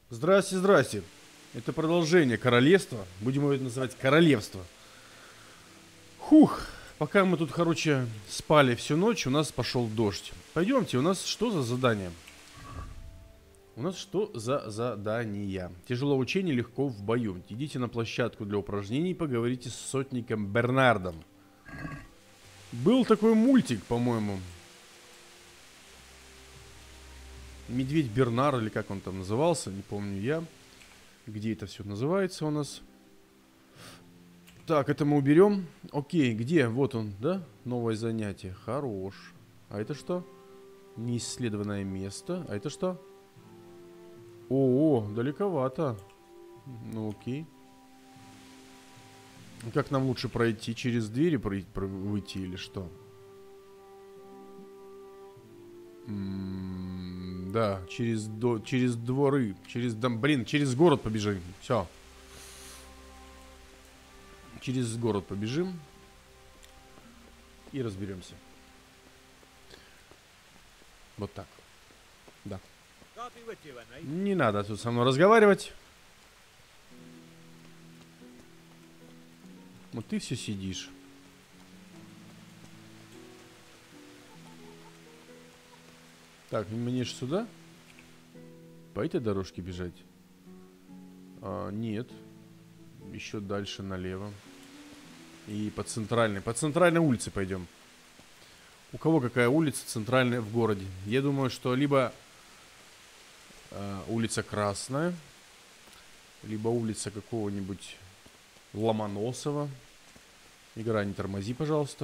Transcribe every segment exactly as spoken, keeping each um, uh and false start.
Здрасте, здрасте. Это продолжение королевства. Будем его называть королевство. Хух. Пока мы тут, короче, спали всю ночь, у нас пошел дождь. Пойдемте, у нас что за задание? У нас что за задание? Тяжело учение, легко в бою. Идите на площадку для упражнений и поговорите с сотником Бернардом. Был такой мультик, по-моему. Медведь Бернар, или как он там назывался, не помню я. Где это все называется у нас? Так, это мы уберем. Окей, где? Вот он, да? Новое занятие. Хорош. А это что? Неисследованное место. А это что? О, -о далековато. Ну, окей. Как нам лучше пройти? Через двери пройти, выйти или что? М-м, да, через, до, через дворы. Через, да, блин, через город побежим. Все. Через город побежим. И разберемся. Вот так. Да. Не надо тут со мной разговаривать. Вот ты все сидишь. Так, мне же сюда? По этой дорожке бежать? А, нет. Еще дальше налево. И по центральной. По центральной улице пойдем. У кого какая улица центральная в городе? Я думаю, что либо э, улица Красная, либо улица какого-нибудь Ломоносова. Игра, не тормози, пожалуйста.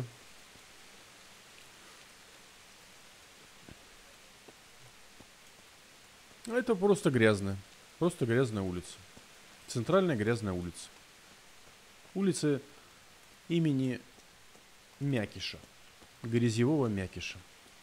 Это просто грязная. Просто грязная улица. Центральная грязная улица. Улица имени Мякиша. Грязевого Мякиша.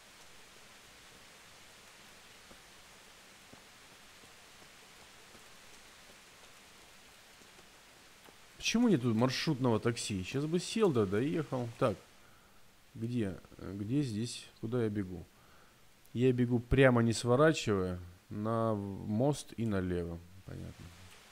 Почему нету маршрутного такси? Сейчас бы сел, да, доехал. Так, где? Где здесь? Куда я бегу? Я бегу прямо, не сворачивая, на мост и налево. Понятно.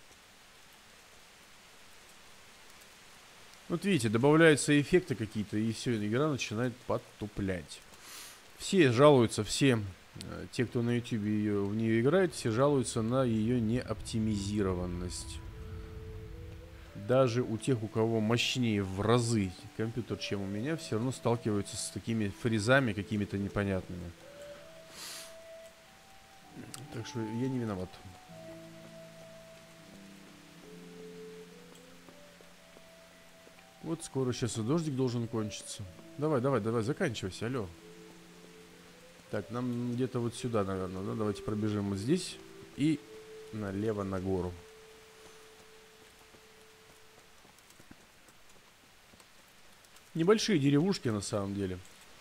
Вот видите, добавляются эффекты какие-то, и все, игра начинает подтуплять. Все жалуются, все те, кто на YouTube ее, в нее играет, все жалуются на ее неоптимизированность. Даже у тех, у кого мощнее в разы компьютер, чем у меня, все равно сталкиваются с такими фризами какими-то непонятными. Так что я не виноват. Вот скоро сейчас и дождик должен кончиться. Давай, давай, давай, заканчивайся, алло. Так, нам где-то вот сюда, наверное, да? Давайте пробежим вот здесь и налево на гору. Небольшие деревушки на самом деле.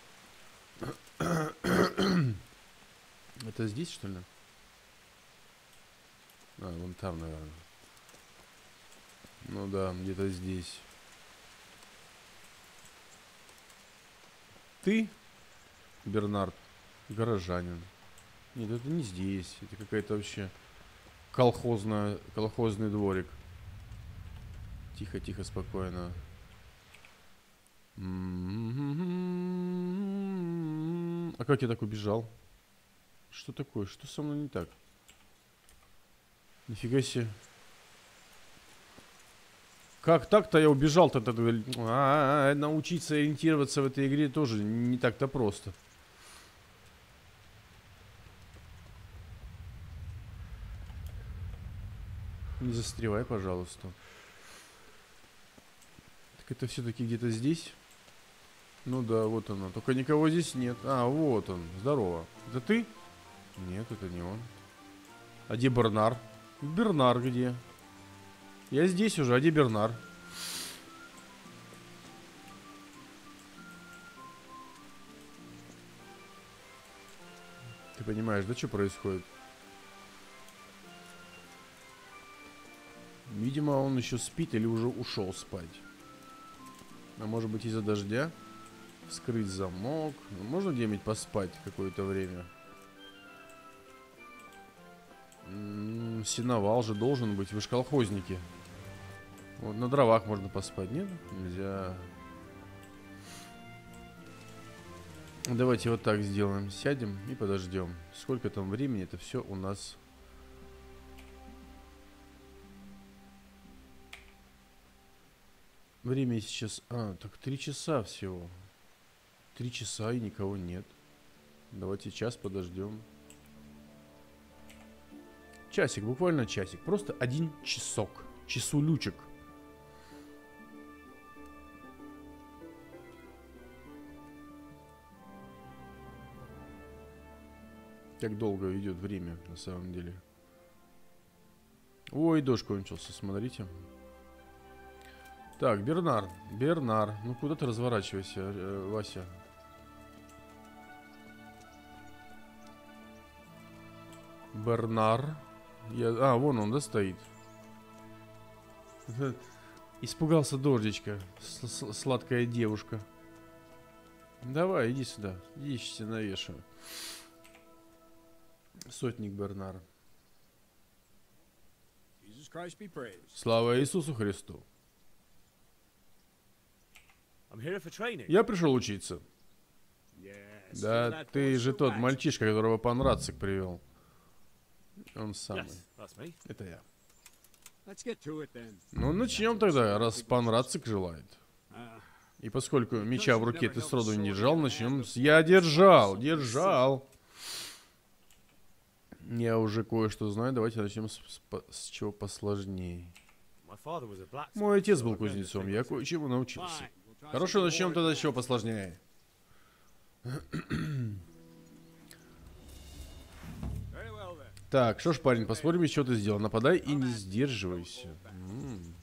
Это здесь, что ли? А, вон там, наверное. Ну да, где-то здесь. Ты, Бернард, горожанин. Нет, это не здесь. Это какая-то вообще колхозная, колхозный дворик. Тихо, тихо, спокойно. А как я так убежал? Что такое? Что со мной не так? Нифига себе. Как так-то я убежал-то? А-а-а, научиться ориентироваться в этой игре тоже не так-то просто. Не застревай, пожалуйста. Так это все-таки где-то здесь? Ну да, вот оно. Только никого здесь нет. А, вот он. Здорово. Это ты? Нет, это не он. А где Бернар? Бернар где? Я здесь уже, а где Бернар? Ты понимаешь, да, что происходит? Видимо, он еще спит или уже ушел спать. А может быть, из-за дождя? Скрыть замок. Ну, можно где-нибудь поспать какое-то время? М-м, сеновал же должен быть. Вы же колхозники. Вот на дровах можно поспать. Нет? Нельзя. Давайте вот так сделаем. Сядем и подождем. Сколько там времени? Это все у нас... Время сейчас... А, так три часа всего. Три часа и никого нет. Давайте час подождем. Часик, буквально часик. Просто один часок. Часулючек. Как долго идет время, на самом деле. Ой, дождь кончился, смотрите. Так, Бернар. Бернар. Ну куда ты разворачивайся, э, Вася? Бернар. Я... А, вон он, да, стоит. Испугался дождичка. С Сладкая девушка. Давай, иди сюда. Иди, сейчас навешаю. Сотник Бернар. Слава Иисусу Христу. Я пришел учиться. Да, ты же тот мальчишка, которого пан Рацик привел. Он самый. Это я. Ну, начнем тогда, раз пан Рацик желает. И поскольку меча в руке ты сроду не держал, начнем с... Я держал, держал. Я уже кое-что знаю. Давайте начнем с, с, с чего посложнее. Мой отец был кузнецом, я кое-чему научился. Хорошо, начнем тогда с чего посложнее. Так, что ж, парень, посмотрим, что ты сделал. Нападай и не сдерживайся. М-м.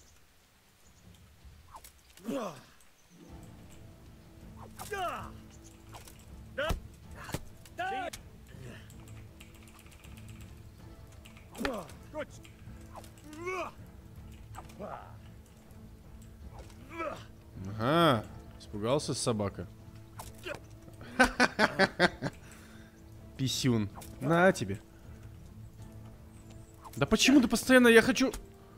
Ага, испугался собака. Писюн. На тебе. Да почему ты постоянно, я хочу...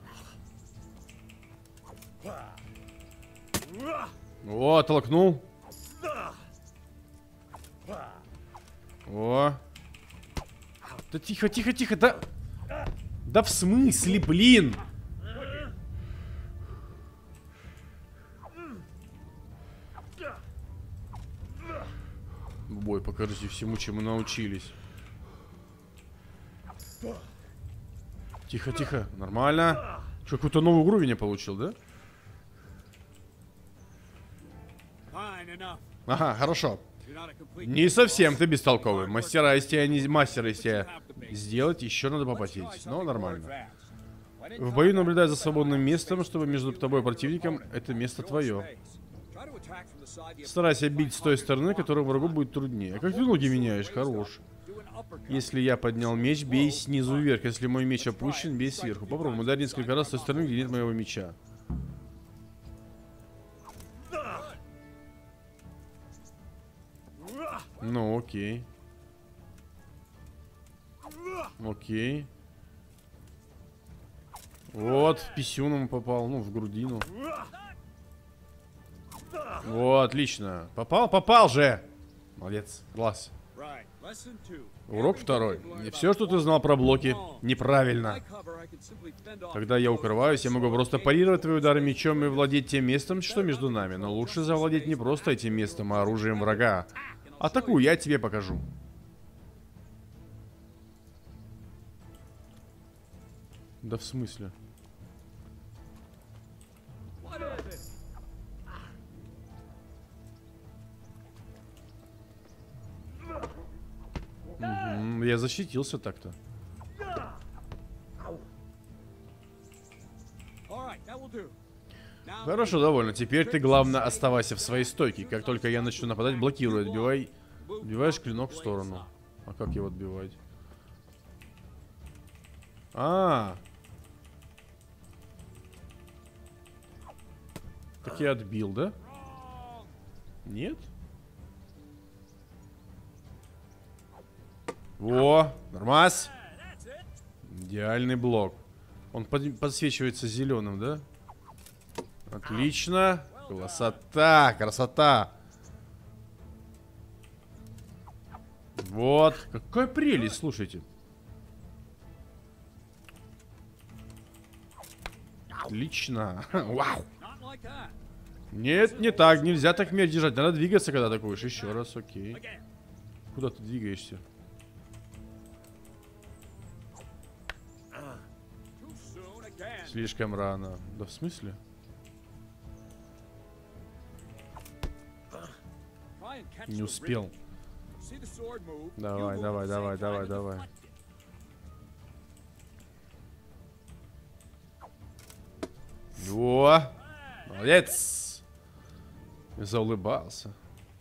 О, оттолкнул. О. Да тихо, тихо, тихо, да... Да в смысле, блин? Бой, покажите всему, чему научились. Тихо, тихо, нормально. Что, какую-то новую уровень я получил, да? Ага, хорошо. Не совсем ты бестолковый. Мастера из тебя, не мастера из тебя. Сделать еще надо попотеть, но нормально. В бою наблюдай за свободным местом, чтобы между тобой и противником это место твое. Старайся бить с той стороны, которой врагу будет труднее. Как ты ноги меняешь? Хорош. Если я поднял меч, бей снизу вверх. Если мой меч опущен, бей сверху. Попробуй ударить несколько раз с той стороны, где нет моего меча. Ну, окей. Окей. Вот, в писюн ему попал, ну, в грудину. Вот, отлично. Попал? Попал же! Молодец, глаз. Урок второй. И все, что ты знал про блоки, неправильно. Когда я укрываюсь, я могу просто парировать твои удары мечом и владеть тем местом, что между нами. Но лучше завладеть не просто этим местом, а оружием врага. Атакуй, я тебе покажу. Да в смысле? Угу, я защитился так-то. Хорошо, довольно. Теперь ты, главное, оставайся в своей стойке. Как только я начну нападать, блокируй, отбивай. Отбиваешь клинок в сторону. А как его отбивать? А, -а, -а. Так я отбил, да? Нет? Во, нормас. Идеальный блок. Он под, подсвечивается зеленым, да? Отлично. Красота, красота. Вот. Какая прелесть, слушайте. Отлично. Вау. Нет, не так. Нельзя так меч держать. Надо двигаться, когда атакуешь. Еще раз, окей. Куда ты двигаешься? Слишком рано. Да в смысле? Не успел. Давай, давай, давай, давай, давай. О, молодец. Я заулыбался.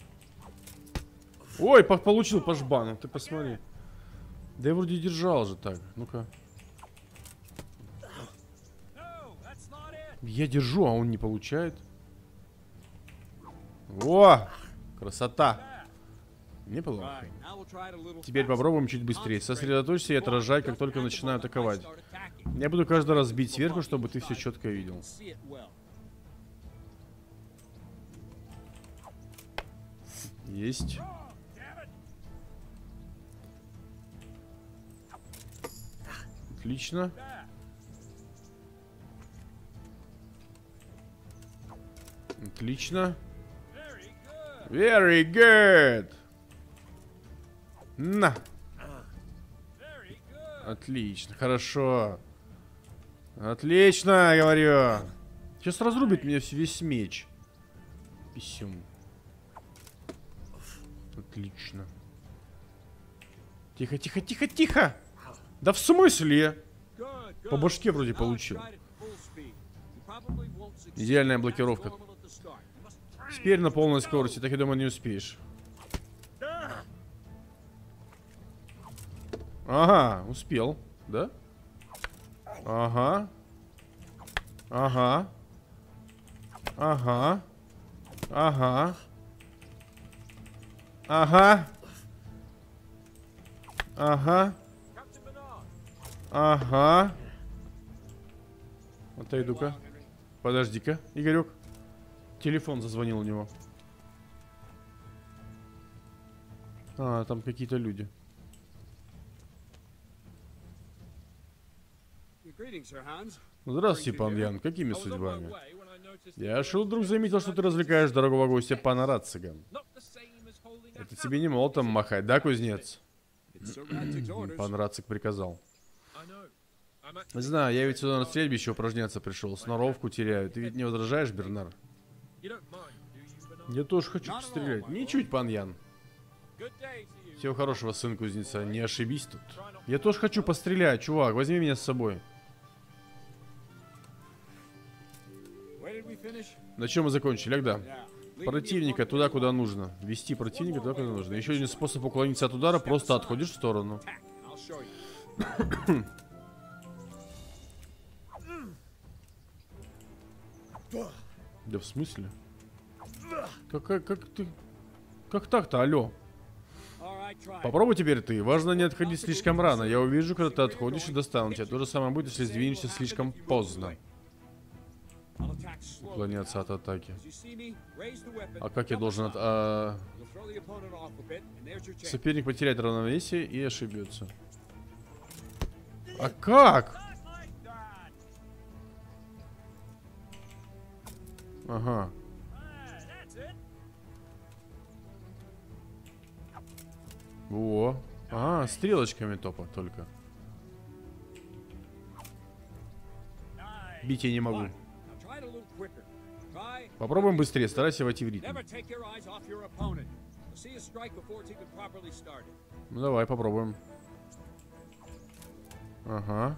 Ой, получил по жбану. Ты посмотри. Да я вроде держал же так. Ну-ка. Я держу, а он не получает. О, красота. Неплохо. Теперь попробуем чуть быстрее. Сосредоточься и отражай, как только начинаю атаковать. Я буду каждый раз бить сверху, чтобы ты все четко видел. Есть. Отлично. Отлично. Very good. На. Отлично, хорошо. Отлично, говорю. Сейчас разрубит меня весь меч. Писюм. Отлично. Тихо, тихо, тихо, тихо. Да в смысле? По башке вроде получил. Идеальная блокировка. Теперь на полной скорости, так я думаю, не успеешь. Ага, успел, да? Ага. Ага. Ага. Ага. Ага. Ага. Ага. Отойду-ка. Подожди-ка, Игорек. Телефон зазвонил у него. А, там какие-то люди. Здравствуйте, пан Ян. Какими судьбами? Я шел, вдруг заметил, что ты развлекаешь дорогого гостя пана Рацика. Это тебе не молотом махать, да, кузнец? Пан Рацик приказал. Знаю, я ведь сюда на стрельбище упражняться пришел. Сноровку теряю. Ты ведь не возражаешь, Бернар? Я тоже хочу пострелять. Ничуть, пан Ян. Всего хорошего, сын кузнеца. Не ошибись тут. Я тоже хочу пострелять, чувак. Возьми меня с собой. На чем мы закончили? Ах, да. Противника туда, куда нужно. Вести противника туда, куда нужно. Еще один способ уклониться от удара. Просто отходишь в сторону. Да в смысле? Как, как, как ты... Как так-то, алло? Попробуй теперь ты. Важно не отходить слишком рано. Я увижу, когда ты отходишь и достану тебя. То же самое будет, если сдвинешься слишком поздно. Уклоняться от атаки. А как я должен от... А... Соперник потеряет равновесие и ошибется. А как? Ага. О, а, стрелочками топа только. Бить я не могу. Попробуем быстрее, старайся войти в ритм. Ну давай, попробуем. Ага.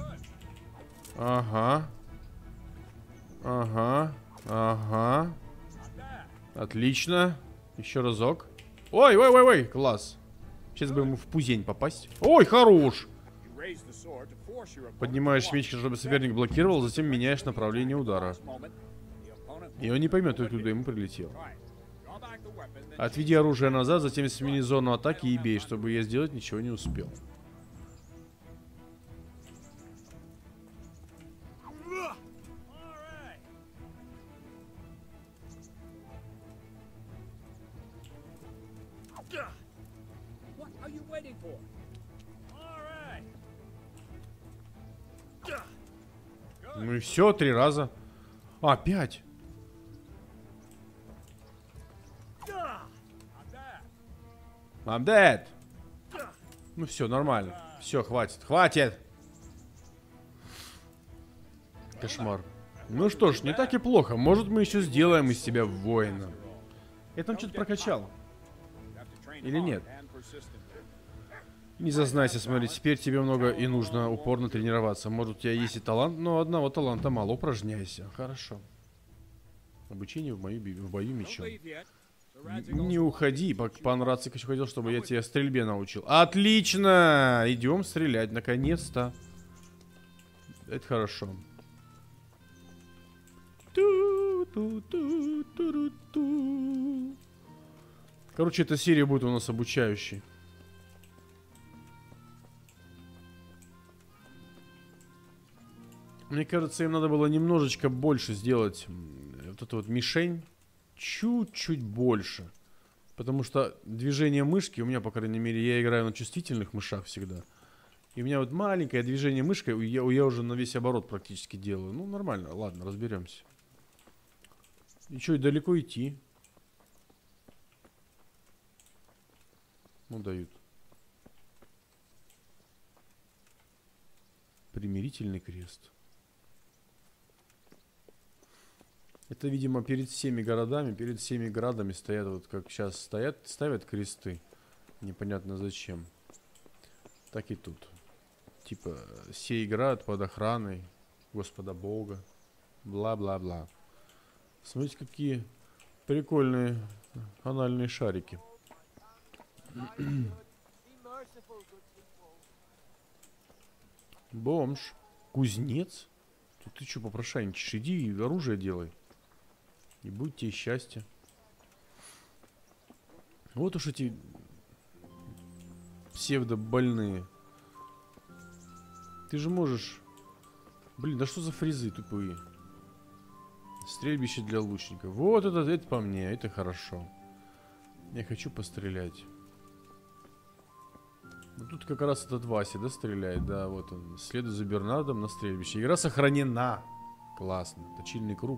Ага. Ага. Ага. Отлично. Еще разок. Ой, ой, ой, ой, класс. Сейчас бы ему в пузень попасть. Ой, хорош. Поднимаешь меч, чтобы соперник блокировал, затем меняешь направление удара. И он не поймет, откуда ему прилетел. Отведи оружие назад, затем смени зону атаки и бей, чтобы я сделать ничего не успел. Ну и все, три раза. А, пять. I'm dead. Ну все, нормально. Все, хватит, хватит. Кошмар. Ну что ж, не так и плохо. Может, мы еще сделаем из себя воина. Я там что-то прокачал. Или нет? Не зазнайся, смотри, теперь тебе много и нужно упорно тренироваться. Может, у тебя есть и талант, но одного таланта мало. Упражняйся. Хорошо. Обучение в, мою, в бою мечом. Не уходи, пан Рацик еще хотел, чтобы я тебя стрельбе научил. Отлично! Идем стрелять, наконец-то. Это хорошо. Короче, эта серия будет у нас обучающей. Мне кажется, им надо было немножечко больше сделать вот эту вот мишень. Чуть-чуть больше. Потому что движение мышки, у меня, по крайней мере, я играю на чувствительных мышах всегда. И у меня вот маленькое движение мышкой, я, я уже на весь оборот практически делаю. Ну, нормально, ладно, разберемся. И что, и далеко идти? Ну, дают. Примирительный крест. Это, видимо, перед всеми городами, перед всеми градами стоят, вот как сейчас стоят, ставят кресты. Непонятно зачем. Так и тут. Типа, сей град под охраной Господа Бога. Бла-бла-бла. Смотрите, какие прикольные анальные шарики. Бомж. Кузнец? Тут ты что попрошайничаешь? Иди и оружие делай. И будет тебе счастье. Вот уж эти псевдобольные. Ты же можешь... Блин, да что за фризы тупые? Стрельбище для лучника. Вот это, это по мне, это хорошо. Я хочу пострелять. Ну, тут как раз этот Вася, да, стреляет. Да, вот он. Следуй за Бернардом на стрельбище. Игра сохранена. Классно. Точильный круг.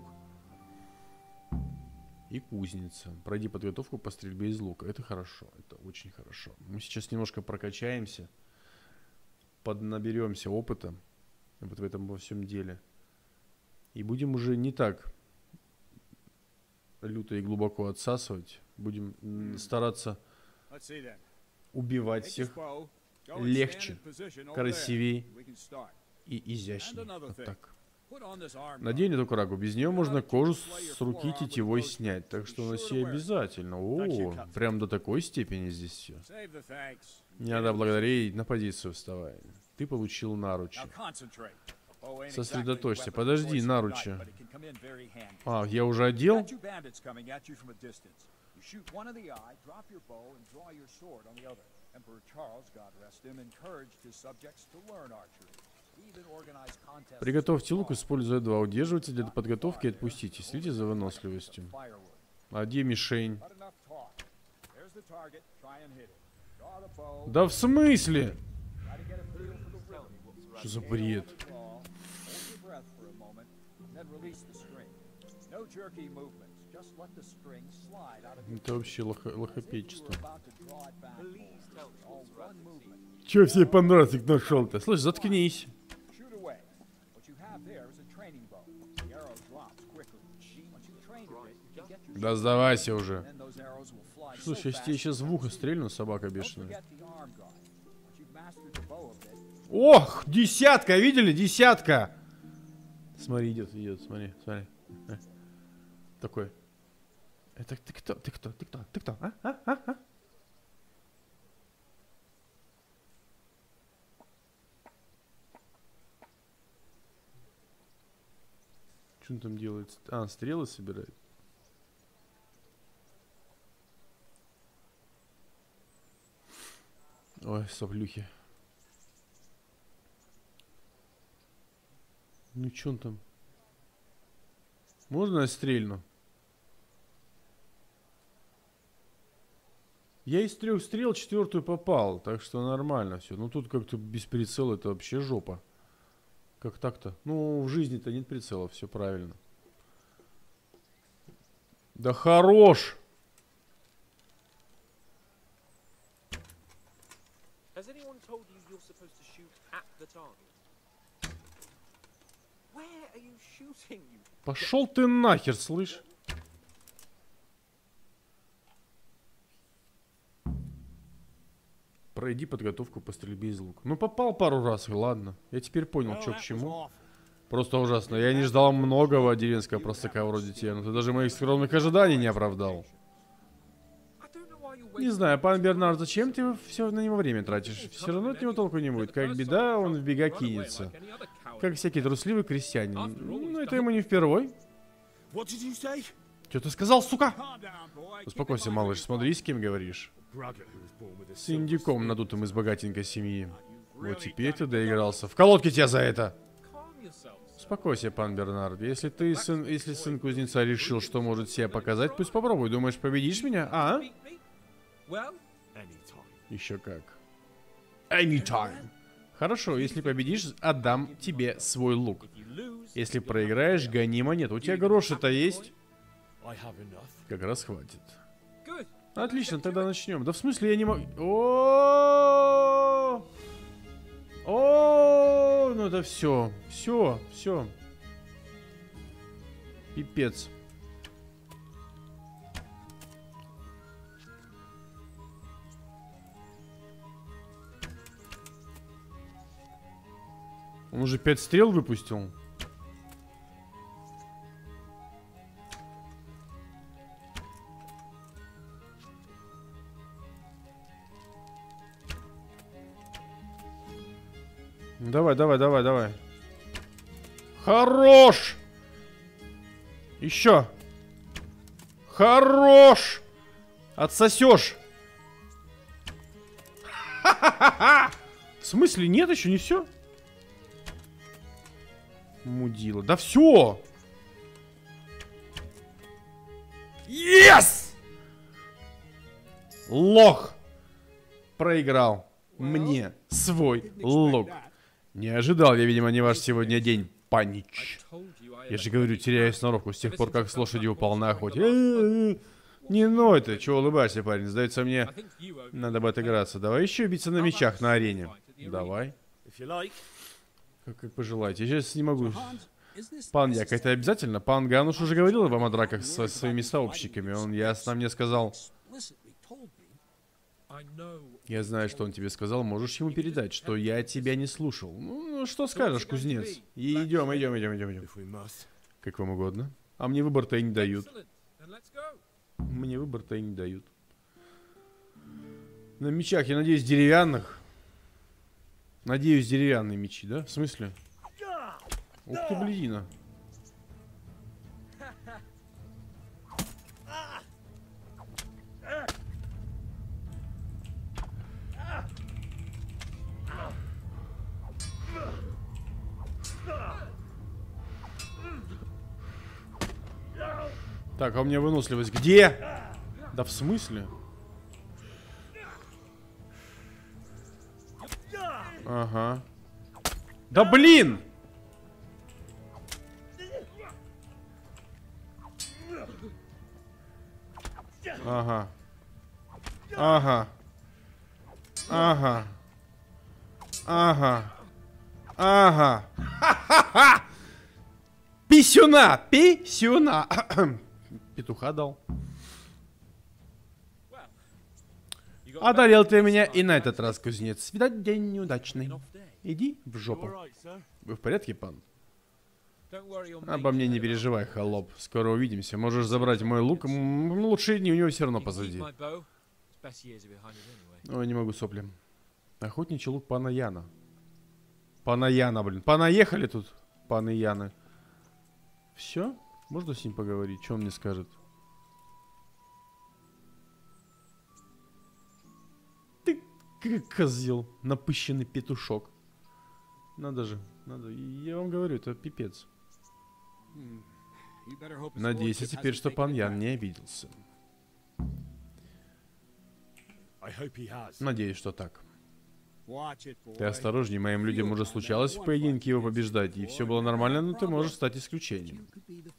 И кузница. Пройди подготовку по стрельбе из лука. Это хорошо. Это очень хорошо. Мы сейчас немножко прокачаемся. Поднаберемся опыта. Вот в этом во всем деле. И будем уже не так люто и глубоко отсасывать. Будем стараться убивать всех легче, красивее и изящнее. Вот так. Надень эту крагу. Без нее можно кожу с руки тетивой снять. Так что носи обязательно. О, прям до такой степени здесь все. Не надо благодарить, на позицию вставай. Ты получил наручи. Сосредоточься. Подожди, наручи. А, я уже одел? Приготовьте лук, используя два. Удерживайте для подготовки и отпустите. Следите за выносливостью. А где мишень? Да в смысле? Что за бред? Это вообще лохо лохопечество. Че все понравится нашел-то? Слушай, заткнись. Да сдавайся уже. Слушай, я тебе сейчас в ухо стрельну, собака бешеная. Ох, десятка, видели? Десятка. Смотри, идет, идет, смотри, смотри. Такой. Это ты кто? Ты кто? Ты кто? Ты кто? А? А? А? А? Что он там делает? А, стрелы собирает. Ой, соплюхи. Ну, что он там? Можно я стрельну? Я из трех стрел четвертую попал, так что нормально все. Ну тут как-то без прицела это вообще жопа. Как так-то? Ну, в жизни-то нет прицела, все правильно. Да хорош! Пошел ты нахер, слышь? Пройди подготовку по стрельбе из лука. Ну, попал пару раз, и ладно. Я теперь понял, что к чему. Просто ужасно. Я не ждал многого деревенского простака вроде тебя, но ты даже моих скромных ожиданий не оправдал. Не знаю, пан Бернард, зачем ты все на него время тратишь? Все равно от него толку не будет. Как беда, он в бега кинется. Как всякий трусливый крестьянин. Ну, это ему не впервой. Что ты сказал, сука? Успокойся, малыш, смотри, с кем говоришь. С индюком, надутым из богатенькой семьи. Вот теперь ты доигрался. В колодке тебя за это! Успокойся, пан Бернард. Если ты, сын, если сын кузнеца решил, что может себя показать, пусть попробуй. Думаешь, победишь меня, а? Еще как. Anytime. Хорошо, если победишь, отдам тебе свой лук. Если проиграешь, гони монету. У тебя гроши-то есть? Как раз хватит. Отлично, тогда начнем. Да в смысле я не могу... О, о, ну это все, все, все. Пипец. Он уже пять стрел выпустил. Давай, давай, давай, давай. Хорош! Еще. Хорош! Отсосешь. Ха-ха-ха! В смысле, нет, еще не все? Мудила. Да все! Yes! Лох! Проиграл мне свой лук. Не ожидал я, видимо, не ваш сегодня день, панич. Я же говорю, теряю сноровку с тех пор, как с лошадью упал на охоте. Не ной ты, чего улыбаешься, парень? Сдается мне, надо бы отыграться. Давай еще биться на мечах на арене. Давай. Как, как пожелаете. Я сейчас не могу. Пан Як, это обязательно? Пан Гануш уже говорил вам о драках со своими сообщниками. Он ясно мне сказал... Я знаю, что он тебе сказал. Можешь ему передать, что я тебя не слушал. Ну, что скажешь, кузнец? И идем, идем, идем, идем, идем. Как вам угодно. А мне выбор-то и не дают. Мне выбор-то и не дают. На мечах, я надеюсь, деревянных. Надеюсь, деревянные мечи, да? В смысле? Ух ты, блядина. Так, а у меня выносливость где? Да в смысле? Ага. Да блин! Ага. Ага. Ага. Ага. Ага. Ха-ха-ха! Писюна! Писюна! Петуха дал. Одарил ты меня и на этот раз, кузнец. Видать, день неудачный. Иди в жопу. Вы в порядке, пан? Обо мне не переживай, холоп. Скоро увидимся. Можешь забрать мой лук. М, лучшие дни у него все равно позади. Ой, не могу, сопли. Охотничий лук пана Яна. Пана Яна, блин. Понаехали тут, паны Яны. Все? Можно с ним поговорить? Что он мне скажет? Ты как козел. Напыщенный петушок. Надо же. Надо. Я вам говорю, это пипец. Надеюсь, теперь, что пан Ян не обиделся. Надеюсь, что так. Ты осторожней, моим людям уже случалось в поединке его побеждать, и все было нормально, но ты можешь стать исключением.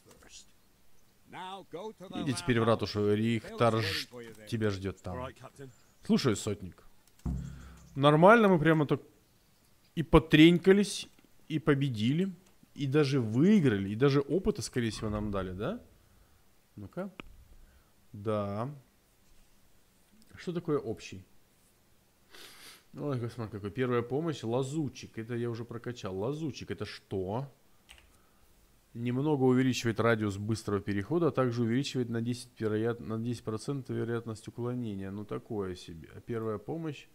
Иди теперь в ратушу, Рихтарж тебя ждет там. Слушай, сотник. Нормально, мы прямо так и потренькались, и победили, и даже выиграли, и даже опыта, скорее всего, нам дали, да? Ну-ка. Да. Что такое общий? Ой, смотри, какой. Первая помощь. Лазутчик. Это я уже прокачал. Лазутчик. Это что? Немного увеличивает радиус быстрого перехода, а также увеличивает на десять, вероят... на десять процентов вероятность уклонения. Ну, такое себе. А первая помощь.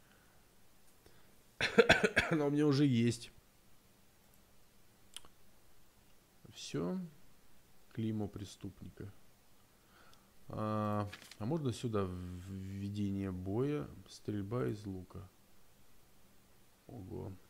Она у меня уже есть. Все. Клеймо преступника. А, а можно сюда введение боя, стрельба из лука. Ого.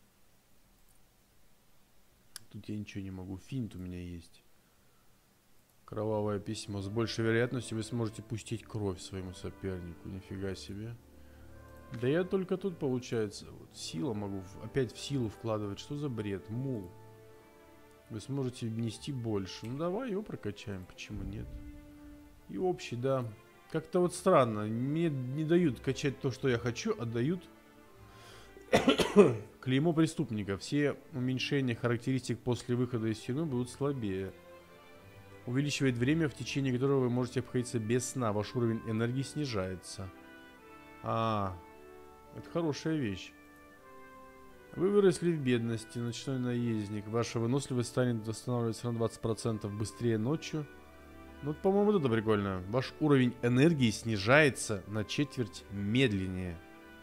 Тут я ничего не могу. Финт у меня есть. Кровавое письмо. С большей вероятностью вы сможете пустить кровь своему сопернику. Нифига себе. Да я только тут, получается, вот сила могу опять в силу вкладывать. Что за бред? Мул. Вы сможете внести больше. Ну давай его прокачаем. Почему нет? И общий, да. Как-то вот странно. Мне не дают качать то, что я хочу, а дают клеймо преступника. Все уменьшения характеристик после выхода из тюрьмы будут слабее. Увеличивает время, в течение которого вы можете обходиться без сна. Ваш уровень энергии снижается. А, это хорошая вещь. Вы выросли в бедности, ночной наездник. Ваша выносливость станет восстанавливаться на двадцать процентов быстрее ночью. Ну, по-моему, это прикольно. Ваш уровень энергии снижается на четверть медленнее.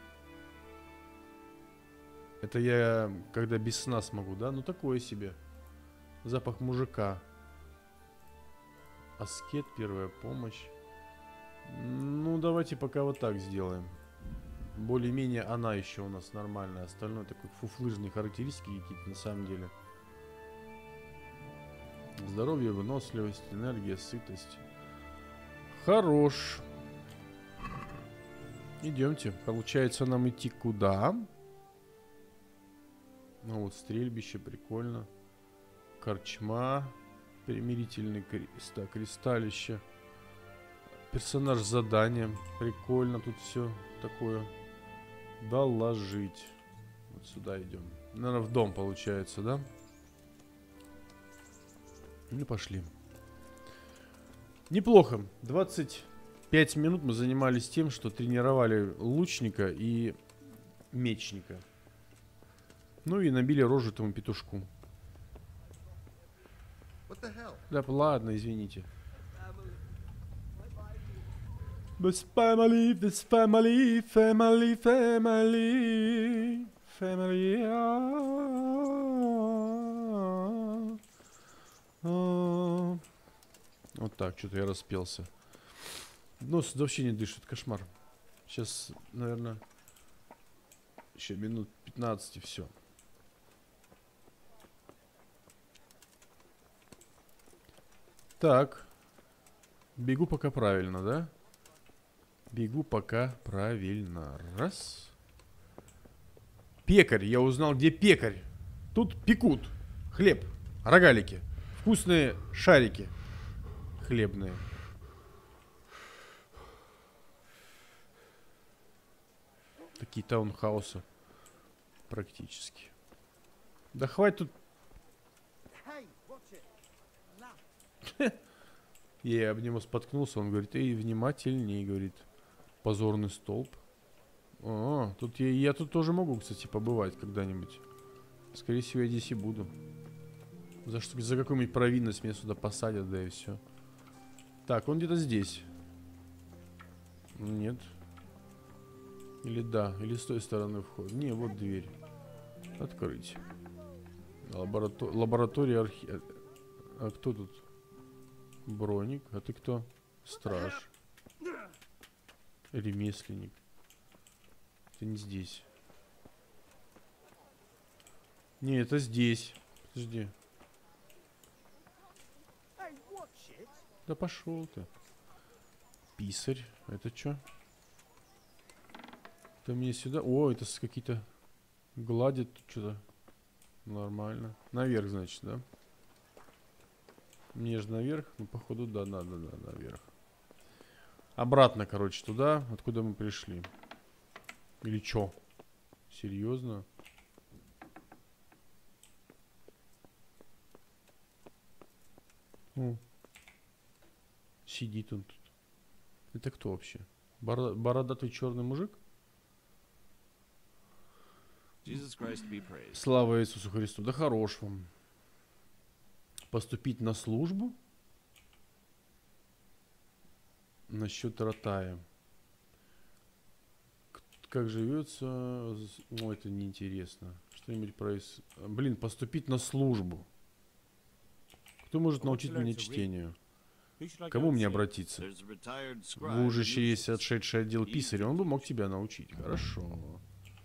Это я, когда без сна смогу, да? Ну, такое себе. Запах мужика. Аскет, первая помощь. Ну, давайте пока вот так сделаем. Более-менее она еще у нас нормальная. Остальное такой фуфлыжные характеристики какие-то на самом деле. Здоровье, выносливость, энергия, сытость. Хорош. Идемте. Получается нам идти куда? Ну вот стрельбище, прикольно. Корчма. Примирительный креста, кристалище. Персонаж с заданием. Прикольно тут все такое. Доложить. Вот сюда идем. Наверное, в дом получается, да? Ну, пошли. Неплохо. двадцать пять минут мы занимались тем, что тренировали лучника и мечника. Ну и набили рожу этому петушку. Да, ладно, извините. This family, this family, family, family, family. Вот так, что-то я распелся. Нос вообще не дышит, кошмар. Сейчас, наверное, еще минут пятнадцать и все. Так. Бегу пока правильно, да? Бегу пока правильно. Раз. Пекарь. Я узнал, где пекарь. Тут пекут. Хлеб. Рогалики. Вкусные шарики. Хлебные. Такие таунхаусы. Практически. Да хватит тут. Я об него споткнулся. Он говорит, эй, внимательней, говорит. Позорный столб. О, тут я, я тут тоже могу, кстати, побывать когда-нибудь. Скорее всего, я здесь и буду. За что, за какую-нибудь провинность меня сюда посадят, да и все. Так, он где-то здесь. Нет. Или да, или с той стороны вход. Не, вот дверь. Открыть. Лаборатор... Лаборатория архи... А кто тут? Броник. А ты кто? Страж. Ремесленник. Это не здесь. Не, это здесь. Подожди. Да пошел ты. Писарь. Это что? Это мне сюда. О, это какие-то гладят что-то. Нормально. Наверх, значит, да? Мне же наверх. Ну, походу, да, надо, да, наверх. Обратно, короче, туда, откуда мы пришли. Или чё? Серьезно? О. Сидит он тут. Это кто вообще? Борода- бородатый черный мужик? Слава Иисусу Христу. Да хорош вам. Поступить на службу? Насчет Ратая. К- Как живется? з- О, это неинтересно. Что-нибудь про... ис- Блин, поступить на службу. Кто может научить меня чтению? К Кому мне обратиться? Служащий есть отшедший отдел писаря. Он бы мог тебя научить. Хорошо.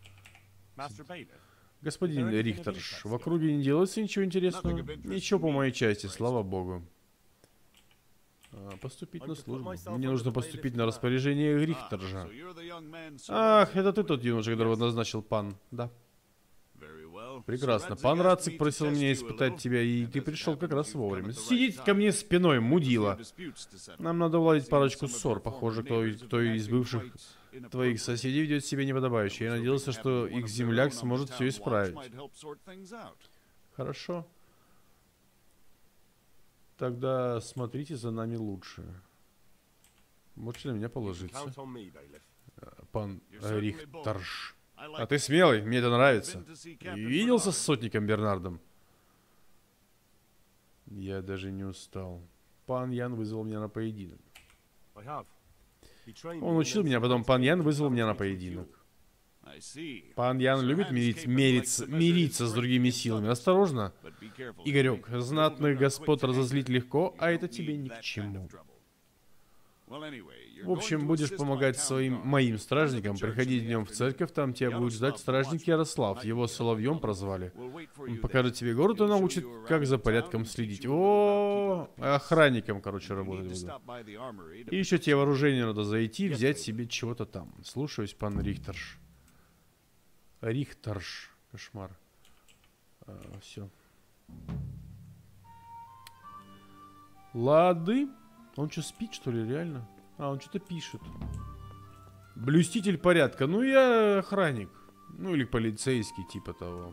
Господин Рихтерш, в округе не делается ничего интересного? Ничего по моей части, слава богу. А, поступить на службу. Мне нужно поступить на распоряжение Рихтержа. Ах, это ты тот юноша, которого назначил пан. Да. Прекрасно. Пан Рацик просил меня испытать тебя, и ты пришел как раз вовремя. Сидите ко мне спиной, мудила. Нам надо уладить парочку ссор. Похоже, кто, кто из бывших твоих соседей ведет себя неподобающе. Я надеялся, что их земляк сможет все исправить. Хорошо. Тогда смотрите за нами лучше. Можете на меня положиться. Пан Рихтерш. А ты смелый, мне это нравится. Виделся с сотником Бернардом? Я даже не устал. Пан Ян вызвал меня на поединок. Он учил меня, потом пан Ян вызвал меня на поединок. Пан Ян любит мирить, мириться, мириться с другими силами. Осторожно, Игорек, знатных господ разозлить легко, а это тебе ни к чему. В общем, будешь помогать своим моим стражникам, приходи днем в церковь, там тебя будет ждать стражник Ярослав, его Соловьем прозвали. Он покажет тебе город и научит, как за порядком следить. О, охранником, короче, работать буду. И еще тебе вооружение надо зайти, взять себе чего-то там. Слушаюсь, пан Рихтерш. Рихтерш. Кошмар. А, все. Лады. Он что, спит, что ли, реально? А, он что-то пишет. Блюститель порядка. Ну, я охранник. Ну, или полицейский, типа того.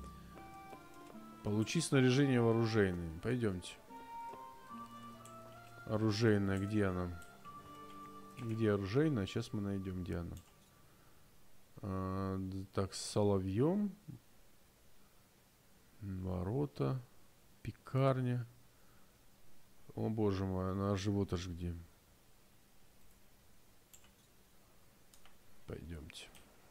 Получи снаряжение вооружейное. Пойдемте. Оружейная, где она? Где оружейная? Сейчас мы найдем, где она. А, так, с соловьем. Ворота. Пекарня. О, боже мой, она живот аж где. Пойдемте.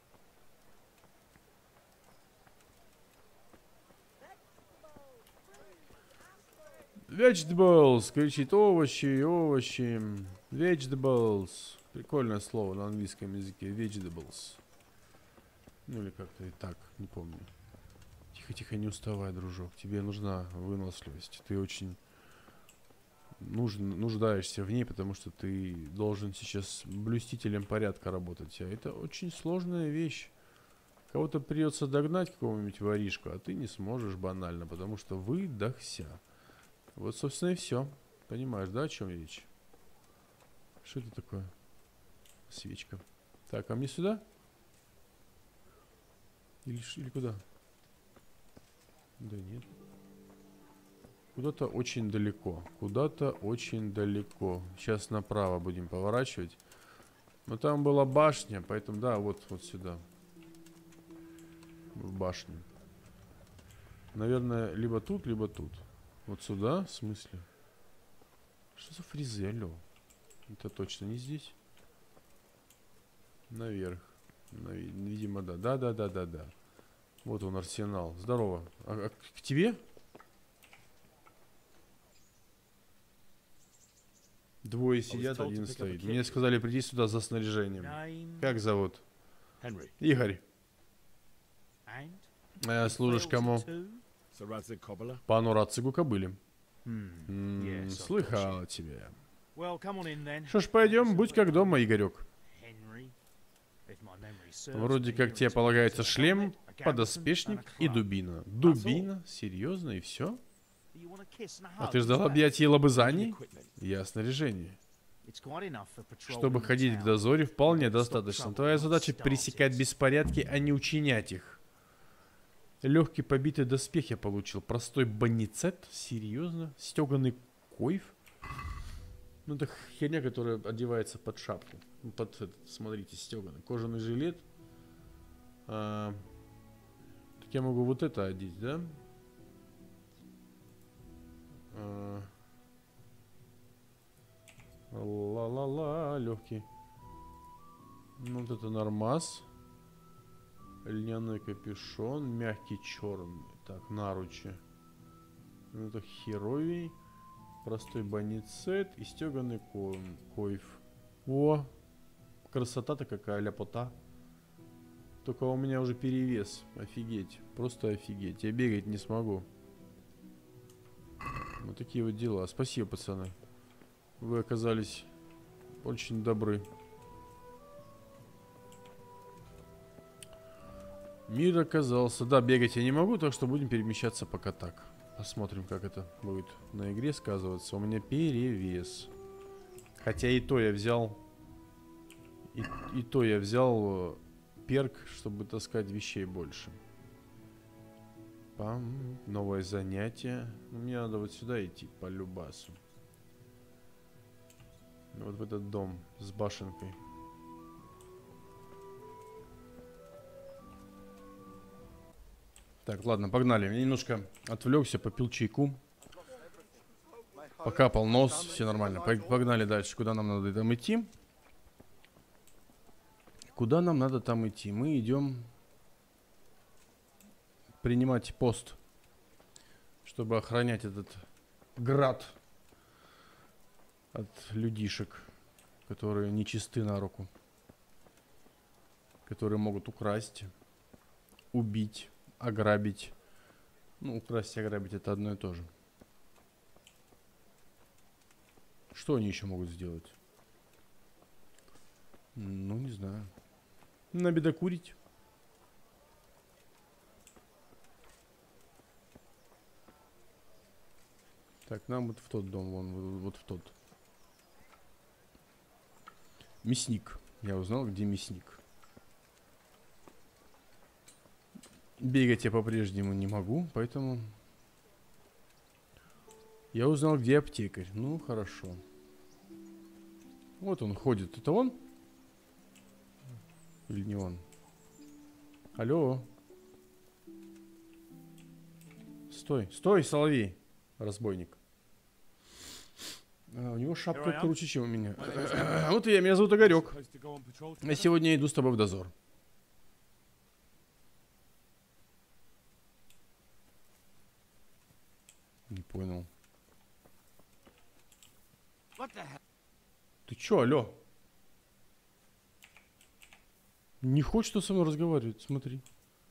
Vegetables, кричит овощи, овощи. Vegetables. Прикольное слово на английском языке. Vegetables. Ну или как-то и так, не помню. Тихо-тихо, не уставай, дружок. Тебе нужна выносливость. Ты очень нужен, нуждаешься в ней, потому что ты должен сейчас блюстителем порядка работать. А это очень сложная вещь. Кого-то придется догнать, какого-нибудь воришку, а ты не сможешь банально, потому что выдохся. Вот, собственно, и все. Понимаешь, да, о чем речь? Что это такое? Свечка. Так, а мне сюда? Или, или куда? Да нет. Куда-то очень далеко. Куда-то очень далеко. Сейчас направо будем поворачивать. Но там была башня, поэтому, да, вот, вот сюда. В башню. Наверное, либо тут, либо тут. Вот сюда, в смысле? Что за фризы, алло? Это точно не здесь. Наверх. Нави- Видимо, да. Да, да, да, да, да. Вот он, арсенал. Здорово. А, а к тебе? Двое сидят, один стоит. Мне сказали прийти сюда за снаряжением. Как зовут? Игорь. Э, служишь кому? Пану Рацигу Кобыле. М, Слыхал о тебе. Что ж, пойдем, будь как дома, Игорек. Вроде как тебе полагается шлем, подоспешник и дубина. Дубина? Серьезно? И все? А ты ждал объятий и лобызаний? Я снаряжение. Чтобы ходить в дозоре, вполне достаточно. Твоя задача пресекать беспорядки, а не учинять их. Легкий побитый доспех я получил. Простой баницет? Серьезно? Стеганый койф? Ну, это херня, которая одевается под шапку. Под этот, смотрите, стеганый. Кожаный жилет. А, так я могу вот это одеть, да? А, ла-ла-ла, легкий. Ну, вот это нормас. Льняной капюшон, мягкий черный. Так, наручи. Ну, это херовей. Простой баницет и стеганый койф. О, красота-то какая, ляпота. Только у меня уже перевес. Офигеть. Просто офигеть. Я бегать не смогу. Вот такие вот дела. Спасибо, пацаны. Вы оказались очень добры. Мир оказался... Да, бегать я не могу, так что будем перемещаться пока так. Посмотрим, как это будет на игре сказываться. У меня перевес. Хотя и то я взял... И, и то я взял перк, чтобы таскать вещей больше. Пам. Новое занятие. Мне надо вот сюда идти, по любасу. Вот в этот дом с башенкой. Так, ладно, погнали. Я немножко отвлекся, попил чайку. Покапал нос, все нормально. Погнали дальше. Куда нам надо там идти? Куда нам надо там идти? Мы идем принимать пост, чтобы охранять этот град от людишек, которые нечисты на руку. Которые могут украсть, убить, ограбить. Ну, украсть и ограбить — это одно и то же. Что они еще могут сделать? Ну, не знаю. Набедокурить. Так, нам вот в тот дом, вон, вот, вот в тот. Мясник. Я узнал, где мясник. Бегать я по-прежнему не могу, поэтому... Я узнал, где аптекарь. Ну, хорошо. Вот он ходит. Это он? Или не он? Алло. Стой, стой, соловей. Разбойник. А, у него шапка круче, чем у меня. Вот и я, меня зовут Игорек. Я сегодня иду с тобой в дозор. Не понял. Ты чё, алло? Не хочет он со мной разговаривать, смотри.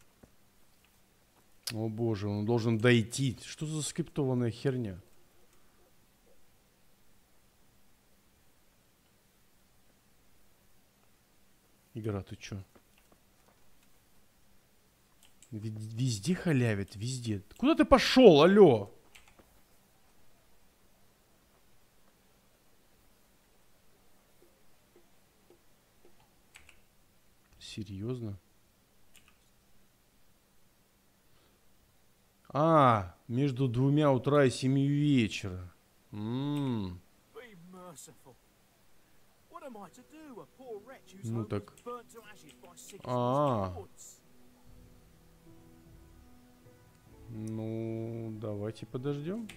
О боже, он должен дойти. Что за скриптованная херня? Игра, ты чё? Везде халявит, везде. Куда ты пошел, алло? Серьезно? А, между двумя утра и семью вечера. М-м. Ну так. А, -а. Ну, давайте подождем.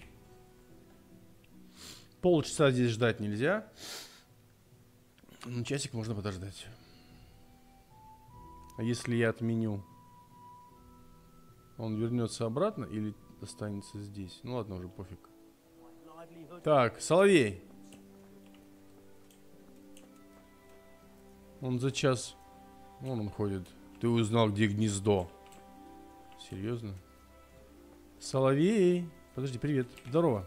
Полчаса здесь ждать нельзя. Ну, часик можно подождать. А если я отменю, он вернется обратно или останется здесь? Ну ладно, уже пофиг. Так, соловей. Он за час... Вон он ходит. Ты узнал, где гнездо. Серьезно? Соловей. Подожди, привет. Здорово.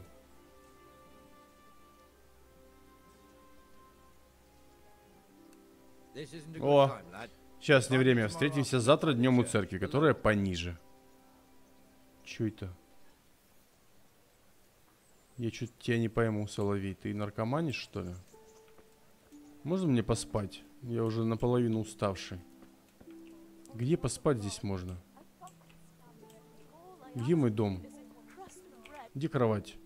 О, Сейчас не время. Встретимся завтра днем у церкви, которая пониже. Чё это? Я что-то тебя не пойму, Соловей. Ты наркоманишь, что ли? Можно мне поспать? Я уже наполовину уставший. Где поспать здесь можно? Где мой дом? Где кровать?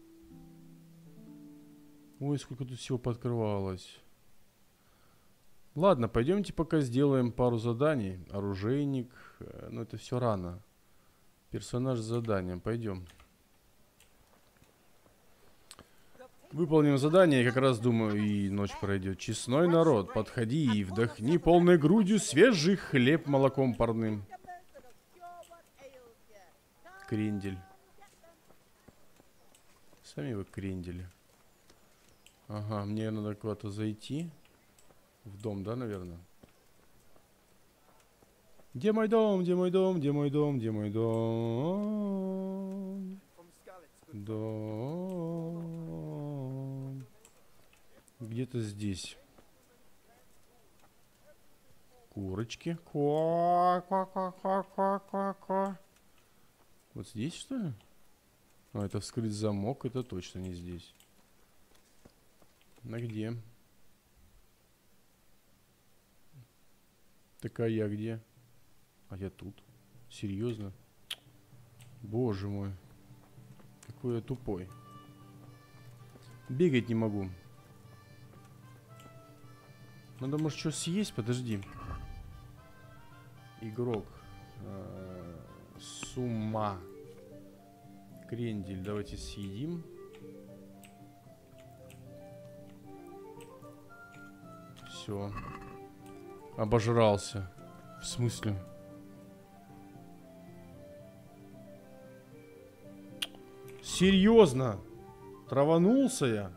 Ой, сколько тут всего пооткрывалось. Ладно, пойдемте пока сделаем пару заданий. Оружейник. Но это все рано. Персонаж с заданием. Пойдем. Выполним задание, как раз думаю, и ночь пройдет. Честной народ, подходи и вдохни полной грудью свежий хлеб молоком парным. Крендель. Сами вы крендели. Ага, мне надо куда-то зайти. В дом, да, наверное? Где мой дом, где мой дом, где мой дом, где мой дом? Дом. Где-то здесь. Курочки. Ко-ко-ко-ко-ко-ко. Вот здесь, что ли? А, это вскрыть замок, это точно не здесь. На где? Так, а я где? А я тут. Серьезно? Боже мой. Какой я тупой. Бегать не могу. Надо, может, что съесть? Подожди. Игрок. А, сумма. Крендель. Давайте съедим. Все. Обожрался. В смысле? Серьезно? Траванулся я?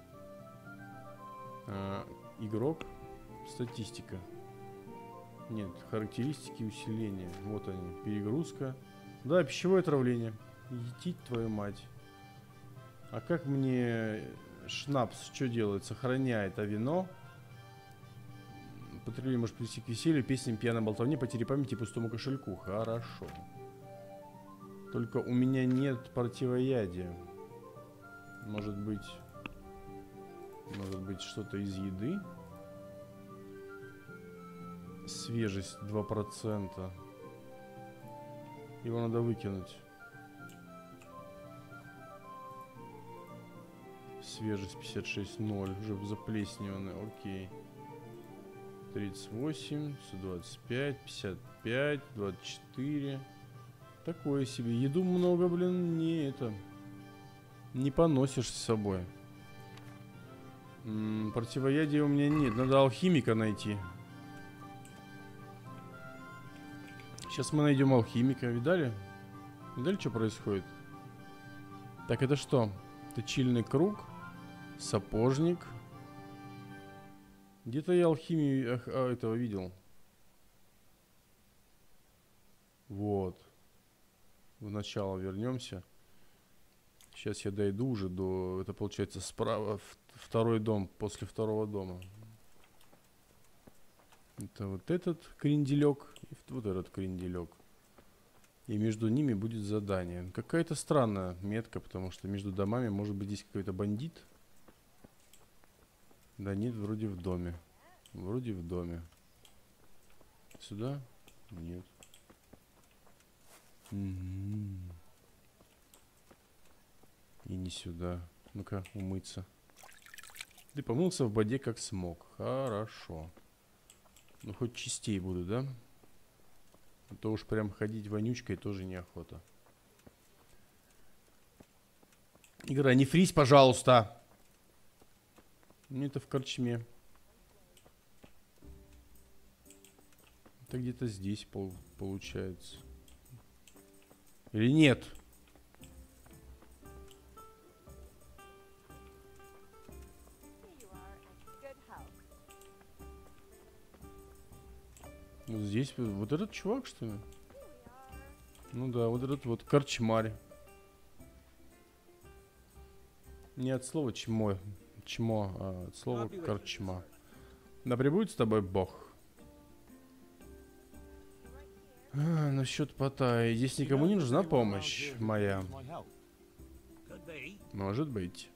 А, игрок. Статистика. Нет, характеристики усиления. Вот они. Перегрузка. Да, пищевое отравление. Етить твою мать. А как мне шнапс что делает? Сохраняет, а вино? Потребление может привести к веселью, песням, пьяной болтовне, потере памяти, пустому кошельку. Хорошо. Только у меня нет противоядия. Может быть... Может быть, что-то из еды? Свежесть два процента. Его надо выкинуть. Свежесть пятьдесят шесть ноль. Уже заплесневанный. Окей. тридцать восемь, сто двадцать пять, пятьдесят пять, двадцать четыре. Такое себе. Еду много, блин, не это. Не поносишь с собой. М-м, противоядия у меня нет. Надо алхимика найти. Сейчас мы найдем алхимика. Видали? Видали, что происходит? Так, это что? Точильный круг. Сапожник. Где-то я алхимию ах, а, этого видел. Вот. В начало вернемся. Сейчас я дойду уже до... Это получается справа. Второй дом после второго дома. Это вот этот кренделек. И вот этот кренделек. И между ними будет задание. Какая-то странная метка, потому что между домами может быть здесь какой-то бандит. Да нет, вроде в доме. Вроде в доме. Сюда? Нет. М-м-м. И не сюда. Ну-ка, умыться. Ты помылся в воде как смог. Хорошо. Ну, хоть чистей буду, да? А то уж прям ходить вонючкой тоже неохота. Игра, не фрись, пожалуйста. Мне это в корчме. Это где-то здесь пол получается. Или нет? Вот здесь вот этот чувак, что ли? Ну да, вот этот вот корчмарь. Не от слова чмо, чмо, а от слова корчма. Да пребудет с тобой Бог. А, насчет Паттайи. Здесь никому не нужна помощь моя. Может быть.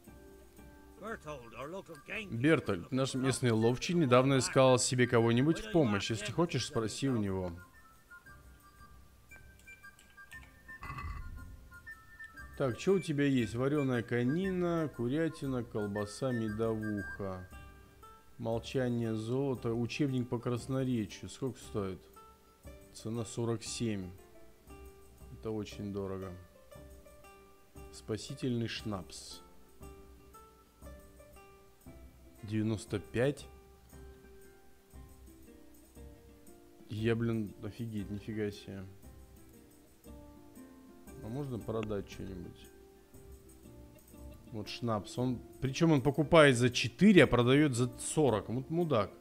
Бертольд, наш местный ловчий, недавно искал себе кого-нибудь в помощь. Если хочешь, спроси у него. Так, что у тебя есть? Вареная конина, курятина, колбаса, медовуха. Молчание золота. Учебник по красноречию. Сколько стоит? Цена сорок семь. Это очень дорого. Спасительный шнапс. девяносто пять. Я, блин, офигеть, нифига себе. А можно продать что-нибудь? Вот шнапс. Он, причем он покупает за четыре, а продает за сорок. Вот мудак.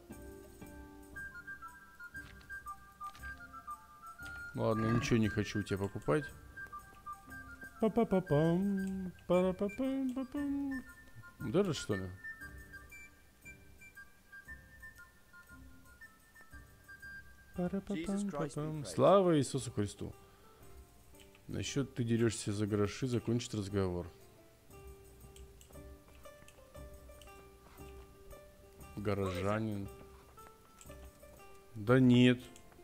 Ладно, ничего не хочу у тебя покупать. Па-па-па-пам. Пара-па-пам-па-пам. Вот это что ли? Пара-па-пам-па-пам. Слава Иисусу Христу. Насчет ты дерешься за гроши, закончить разговор. Горожанин. Да нет.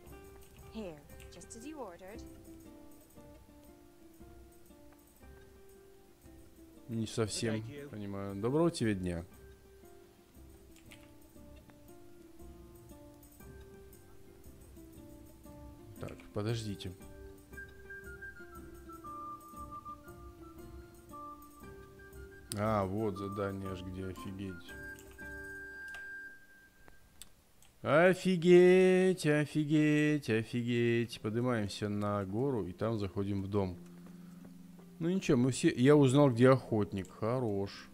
Не совсем понимаю. Доброго тебе дня. Так, подождите. А, вот задание аж где, офигеть. Офигеть, офигеть, офигеть. Поднимаемся на гору и там заходим в дом. Ну ничего, мы все... Я узнал, где охотник. Хорош.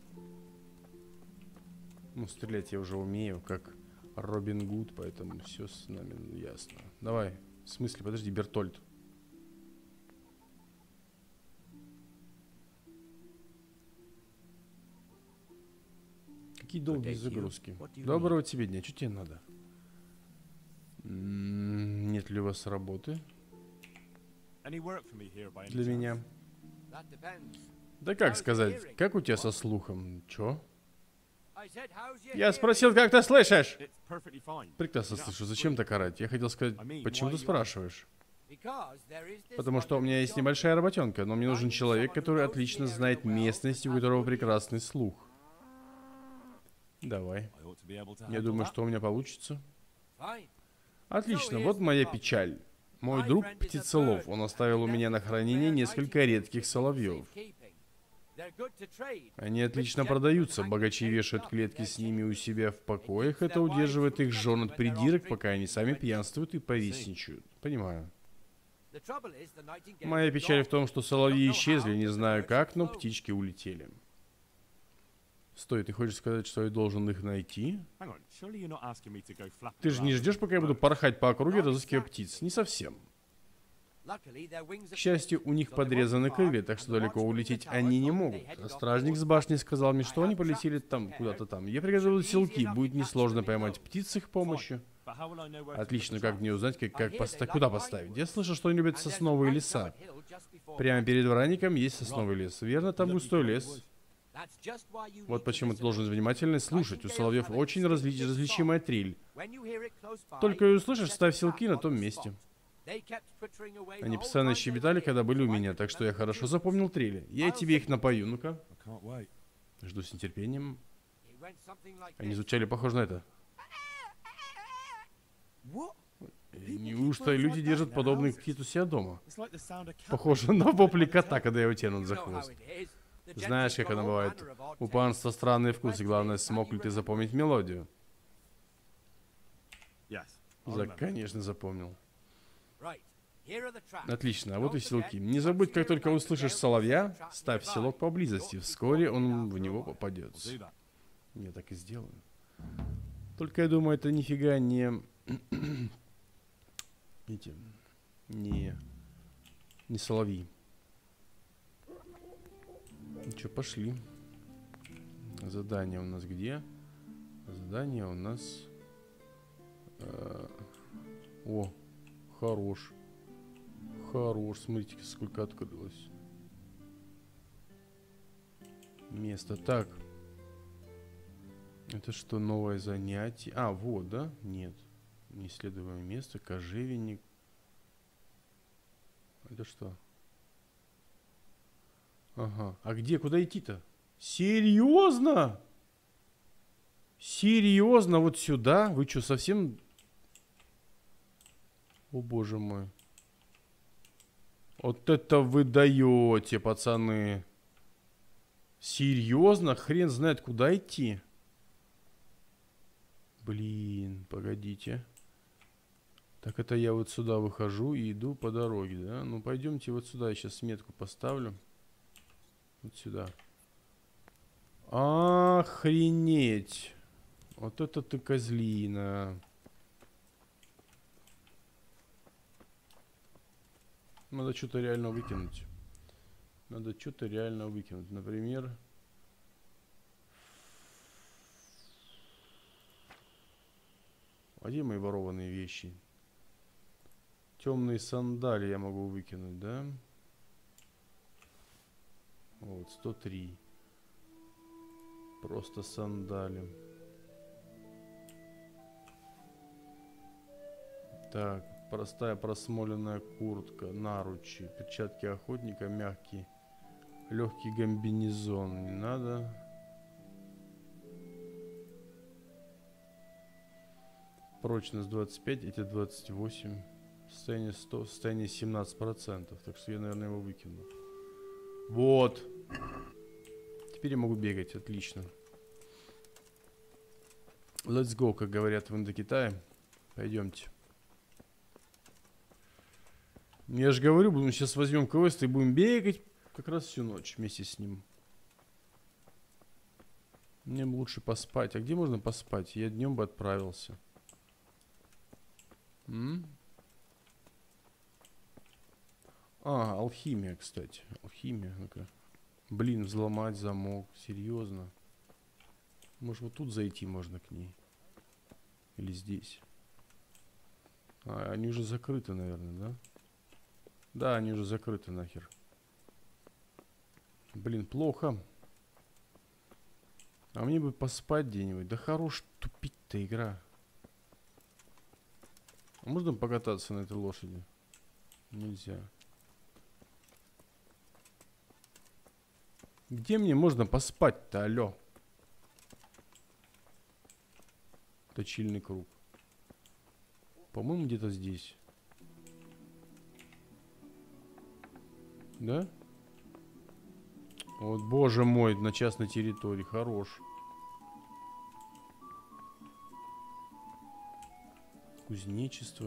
Ну, стрелять я уже умею, как Робин Гуд, поэтому все с нами ясно. Давай. В смысле, подожди, Бертольд. Какие долгие загрузки. Доброго тебе дня. Что тебе надо? М-м, нет ли у вас работы? Для меня. Да как сказать, как у тебя со слухом? Чё? Я спросил, как ты слышишь? Прекрасно слышу. Зачем так орать? Я хотел сказать, почему ты спрашиваешь? Потому что у меня есть небольшая работенка, но мне нужен человек, который отлично знает местность, у которого прекрасный слух. Давай. Я думаю, что у меня получится. Отлично, вот моя печаль. Мой друг птицелов, он оставил у меня на хранение несколько редких соловьев. Они отлично продаются, богачи вешают клетки с ними у себя в покоях, это удерживает их жен от придирок, пока они сами пьянствуют и повесничают. Понимаю. Моя печаль в том, что соловьи исчезли, не знаю как, но птички улетели. Стой, ты хочешь сказать, что я должен их найти? Ты же не ждешь, пока я буду порхать по округе, разыскивая птиц? Не совсем. К счастью, у них подрезаны крылья, так что далеко улететь они не могут. А стражник с башни сказал мне, что они полетели там, куда-то там. Я приготовил селки, будет несложно поймать птиц с их помощью. Отлично, как мне узнать, как, как поста куда поставить? Я слышал, что они любят сосновые леса. Прямо перед враником есть сосновый лес. Верно, там густой лес. Вот почему ты должен внимательно слушать. У соловьев очень разли различимая трель. Только и услышишь, ставь селки на том месте. Они постоянно щебетали, когда были у меня, так что я хорошо запомнил трели. Я тебе их напою, ну-ка. Жду с нетерпением. Они звучали похоже на это. Неужто люди держат подобных птиц у себя дома? Похоже на вопли кота, когда его тянут за хвост. Знаешь, как оно бывает. У панства странный вкус, и главное, смог ли ты запомнить мелодию? За, конечно, запомнил. Отлично, а вот и селки. Не забудь, как только услышишь соловья, ставь селок поблизости. Вскоре он в него попадется. Я так и сделаю. Только я думаю, это нифига не... Видите, не... Не соловьи. Ну что, пошли. Задание у нас где? Задание у нас... Э... О, хорош. Хорош, смотрите, сколько открылось. Место. Так. Это что, новое занятие? А, вот, да? Нет. Неисследуемое место, кожевенник. Это что? Ага. А где? Куда идти-то? Серьезно? Серьезно? Вот сюда? Вы что, совсем... О, боже мой. Вот это вы даете, пацаны. Серьезно? Хрен знает, куда идти. Блин, погодите. Так это я вот сюда выхожу и иду по дороге, да? Ну, пойдемте вот сюда, я сейчас метку поставлю. Вот сюда. Охренеть. Вот это ты козлина. Надо что-то реально выкинуть. Надо что-то реально выкинуть. Например... А где мои ворованные вещи? Темные сандали я могу выкинуть, да? Вот, сто три. Просто сандали. Так, простая просмоленная куртка, наручи, перчатки охотника, мягкий, легкий комбинезон. Не надо. Прочность двадцать пять, эти двадцать восемь. Состояние сто, состояние семнадцать процентов. Так что я, наверное, его выкину. Вот. Теперь я могу бегать, отлично. Let's go, как говорят в Индокитае. Пойдемте. Я же говорю, будем сейчас возьмем квест и будем бегать как раз всю ночь вместе с ним. Мне лучше поспать. А где можно поспать? Я днем бы отправился. М? А, алхимия, кстати. Алхимия. Ну-ка. Блин, взломать замок. Серьезно. Может, вот тут зайти можно к ней? Или здесь? А, они уже закрыты, наверное, да? Да, они уже закрыты нахер. Блин, плохо. А мне бы поспать где-нибудь. Да хорош тупить-то игра. А можно покататься на этой лошади? Нельзя. Где мне можно поспать-то, алло? Точильный круг. По-моему, где-то здесь. Да? Вот, боже мой, на частной территории. Хорош. Кузнечество.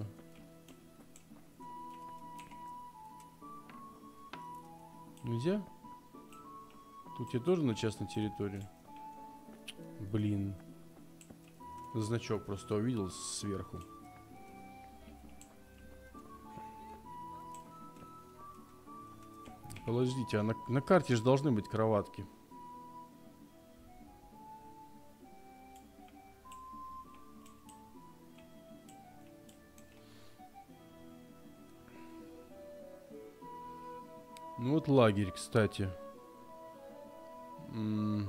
Нельзя? Тут я тоже на частной территории. Блин. Значок просто увидел сверху. Подождите, а на, на карте же должны быть кроватки. Ну вот лагерь, кстати. М-м.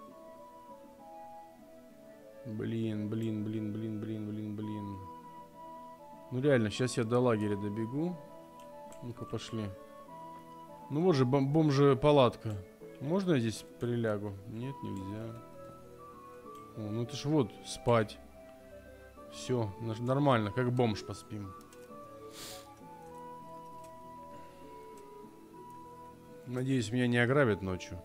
Блин, блин, блин, блин, блин, блин, блин. Ну реально, сейчас я до лагеря добегу. Ну-ка, пошли. Ну вот же бом бомжа-палатка. Можно я здесь прилягу? Нет, нельзя. О, ну это ж вот, спать. Все, нормально, как бомж поспим. Надеюсь, меня не ограбят ночью.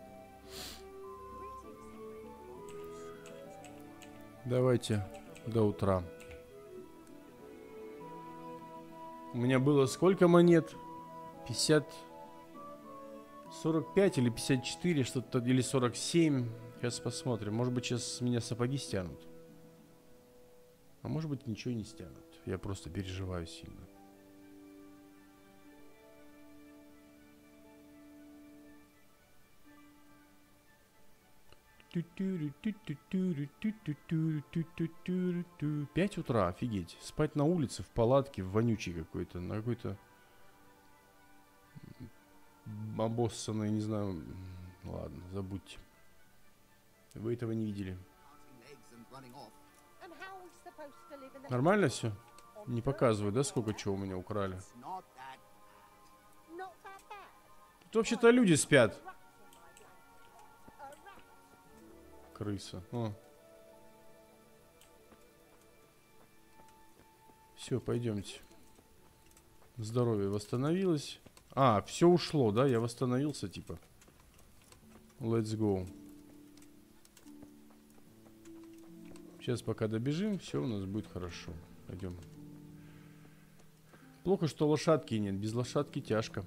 Давайте до утра. У меня было сколько монет? пятьдесят... сорок пять или пятьдесят четыре, что-то, или сорок семь. Сейчас посмотрим. Может быть, сейчас с меня сапоги стянут. А может быть, ничего не стянут. Я просто переживаю сильно. пять утра, офигеть. Спать на улице, в палатке, в вонючей какой-то, на какой-то обоссанные, не знаю. Ладно, забудьте. Вы этого не видели. Нормально все? Не показывают, да, сколько чего у меня украли? Тут вообще-то люди спят. Крыса. О. Все, пойдемте. Здоровье восстановилось. А, все ушло, да? Я восстановился, типа. Let's go. Сейчас пока добежим, все у нас будет хорошо. Пойдем. Плохо, что лошадки нет. Без лошадки тяжко.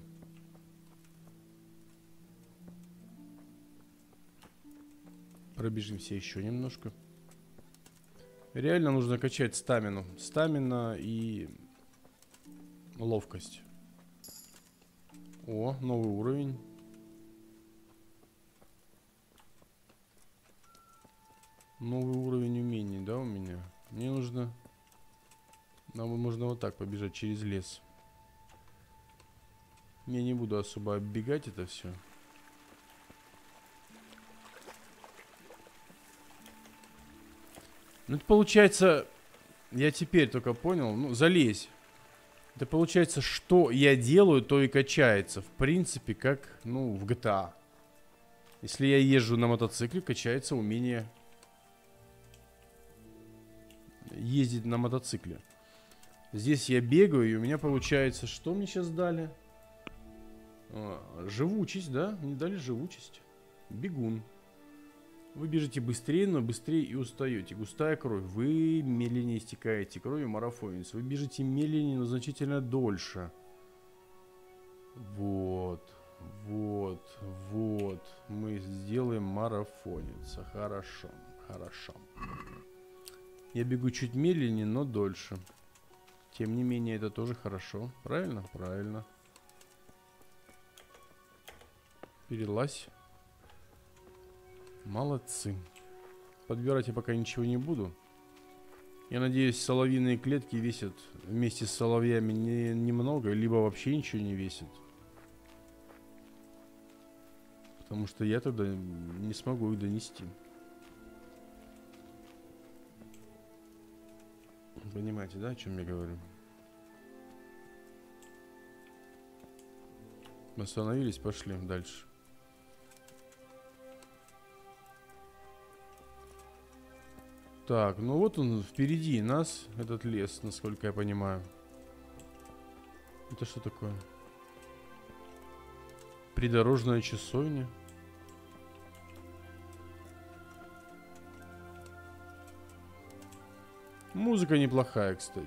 Пробежимся еще немножко. Реально нужно качать стамину. Стамина и ловкость. О, новый уровень. Новый уровень умений, да, у меня? Мне нужно... Нам можно вот так побежать через лес. Я не буду особо оббегать это все. Ну, это получается... Я теперь только понял. Ну, залезь. Это получается, что я делаю, то и качается. В принципе, как, ну, в джи ти эй. Если я езжу на мотоцикле, качается умение ездить на мотоцикле. Здесь я бегаю, и у меня получается... Что мне сейчас дали? А, живучесть, да? Мне дали живучесть. Бегун. Вы бежите быстрее, но быстрее и устаете. Густая кровь. Вы медленнее истекаете кровью, марафонец. Вы бежите медленнее, но значительно дольше. Вот. Вот. Вот. Мы сделаем марафонец. Хорошо. Хорошо. Я бегу чуть медленнее, но дольше. Тем не менее, это тоже хорошо. Правильно? Правильно. Перелазь. Молодцы. Подбирать я пока ничего не буду. Я надеюсь, соловьиные клетки весят вместе с соловьями не, немного, либо вообще ничего не весят. Потому что я тогда не смогу их донести. Понимаете, да, о чем я говорю? Мы остановились, пошли дальше. Так, ну вот он впереди нас, этот лес, насколько я понимаю. Это что такое? Придорожная часовня. Музыка неплохая, кстати.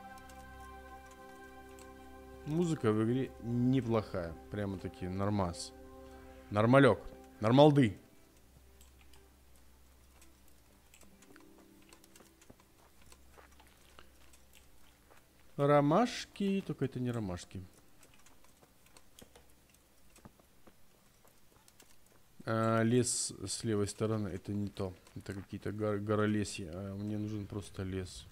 Музыка в игре неплохая. Прямо таки нормас. Нормалек. Нормалды. Ромашки. Только это не ромашки. А, лес с левой стороны. Это не то. Это какие-то гор горолесья. А мне нужен просто лес.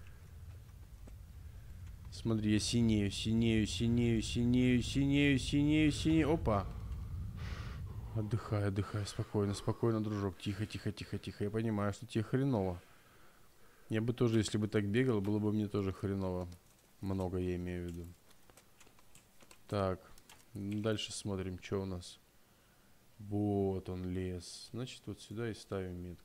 Смотри, я синею, синею, синею, синею, синею, синею, синею. Опа. Отдыхай, отдыхай. Спокойно, спокойно, дружок. Тихо, тихо, тихо, тихо. Я понимаю, что тебе хреново. Я бы тоже, если бы так бегал, было бы мне тоже хреново. Много я имею в виду. Так. Дальше смотрим, что у нас. Вот он, лес. Значит, вот сюда и ставим метку.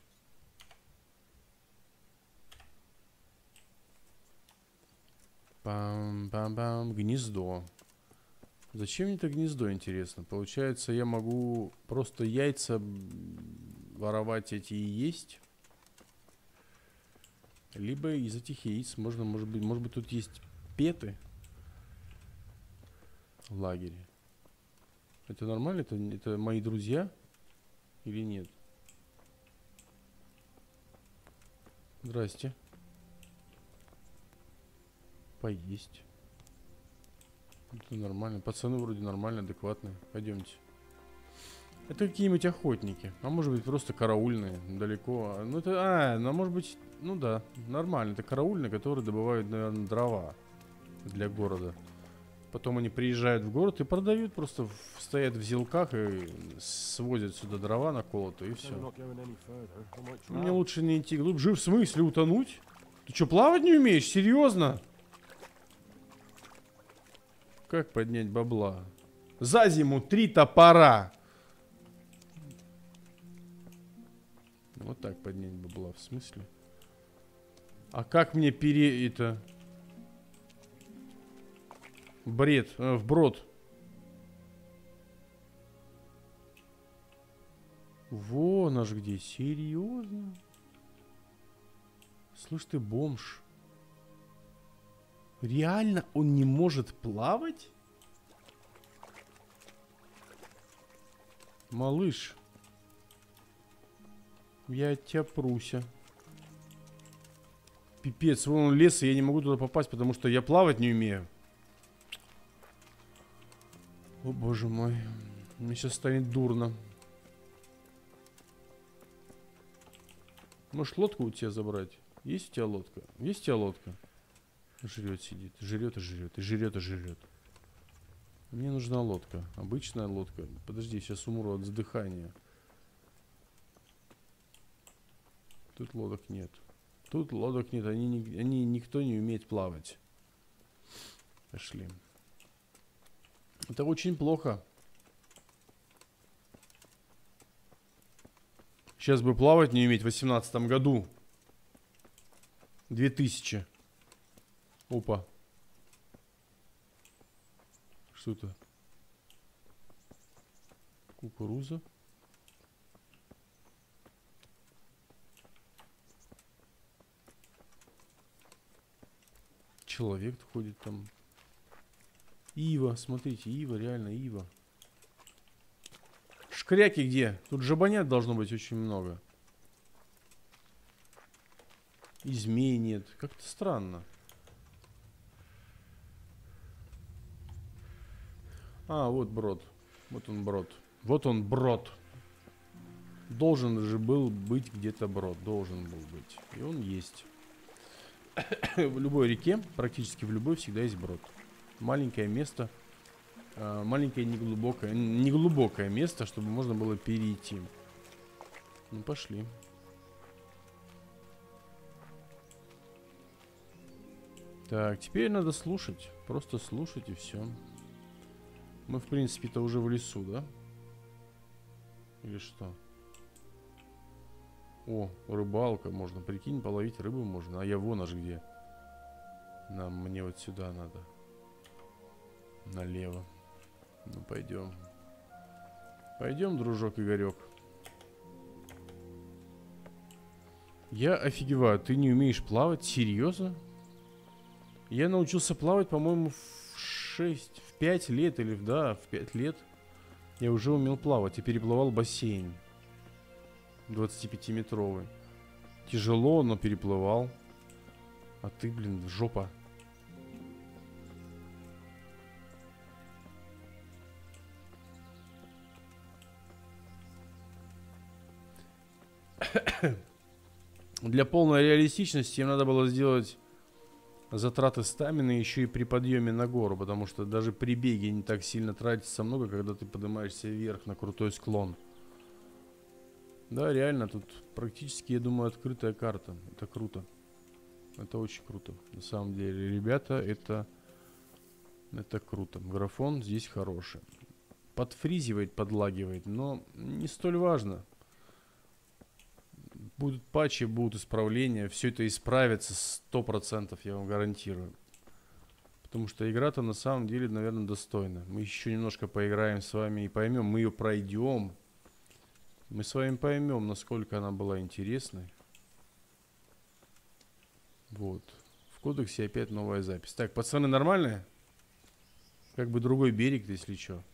Пам-пам-пам. Гнездо. Зачем мне это гнездо, интересно? Получается, я могу просто яйца воровать эти и есть. Либо из этих яиц можно, может быть, может быть, тут есть петы в лагере. Это нормально? Это, это мои друзья? Или нет? Здрасте. Поесть. Это нормально. Пацаны вроде нормально, адекватные. Пойдемте. Это какие-нибудь охотники. А может быть просто караульные. Далеко. Ну это... А, ну может быть... Ну да, нормально. Это караульные, которые добывают, наверное, дрова для города. Потом они приезжают в город и продают, просто в, стоят в зелках и свозят сюда дрова наколото, и все. Мне лучше не идти глубже. В смысле утонуть? Ты что, плавать не умеешь? Серьезно? Как поднять бабла? За зиму три топора. Вот так поднять бабла, в смысле? А как мне пере... это... Бред, э, вброд. Вон аж где, серьезно? Слышь ты, бомж. Реально он не может плавать? Малыш. Я от тебя пруся. Пипец, вон лес, и я не могу туда попасть, потому что я плавать не умею. О боже мой. Мне сейчас станет дурно. Может, лодку у тебя забрать? Есть у тебя лодка? Есть у тебя лодка? Жрет сидит. Жрет и жрет. И жрет и жрет. Мне нужна лодка. Обычная лодка. Подожди, сейчас умру от задыхания. Тут лодок нет. Тут лодок нет. Они, не, они никто не умеет плавать. Пошли. Это очень плохо. Сейчас бы плавать не уметь в восемнадцатом году. Две тысячи. Опа. Что это? Кукуруза. Человек ходит там. Ива, смотрите, ива, реально ива. Шкряки где? Тут жабанят должно быть очень много. И змей нет. Как-то странно. А, вот брод. Вот он брод. Вот он брод. Должен же был быть где-то брод. Должен был быть. И он есть. В любой реке, практически в любой, всегда есть брод. Маленькое место. Э, маленькое неглубокое. Неглубокое место, чтобы можно было перейти. Ну, пошли. Так, теперь надо слушать. Просто слушать и все. Мы, в принципе-то, уже в лесу, да? Или что? О, рыбалка можно. Прикинь, половить рыбу можно. А я вон аж где. Нам, мне вот сюда надо. Налево. Ну, пойдем. Пойдем, дружок Игорек. Я офигеваю. Ты не умеешь плавать? Серьезно? Я научился плавать, по-моему, в шесть, в пять лет или, да, в пять лет я уже умел плавать и переплывал бассейн двадцатипятиметровый. Тяжело, но переплывал. А ты, блин, жопа. Для полной реалистичности им надо было сделать затраты стамины еще и при подъеме на гору, потому что даже при беге не так сильно тратится много, когда ты поднимаешься вверх на крутой склон. Да, реально, тут практически, я думаю, открытая карта. Это круто. Это очень круто. На самом деле, ребята, это, это круто. Графон здесь хороший. Подфризивает, подлагивает, но не столь важно. Будут патчи, будут исправления. Все это исправится сто процентов, я вам гарантирую. Потому что игра-то на самом деле, наверное, достойна. Мы еще немножко поиграем с вами и поймем. Мы ее пройдем. Мы с вами поймем, насколько она была интересной. Вот. В кодексе опять новая запись. Так, пацаны, нормальные? Как бы другой берег, если что.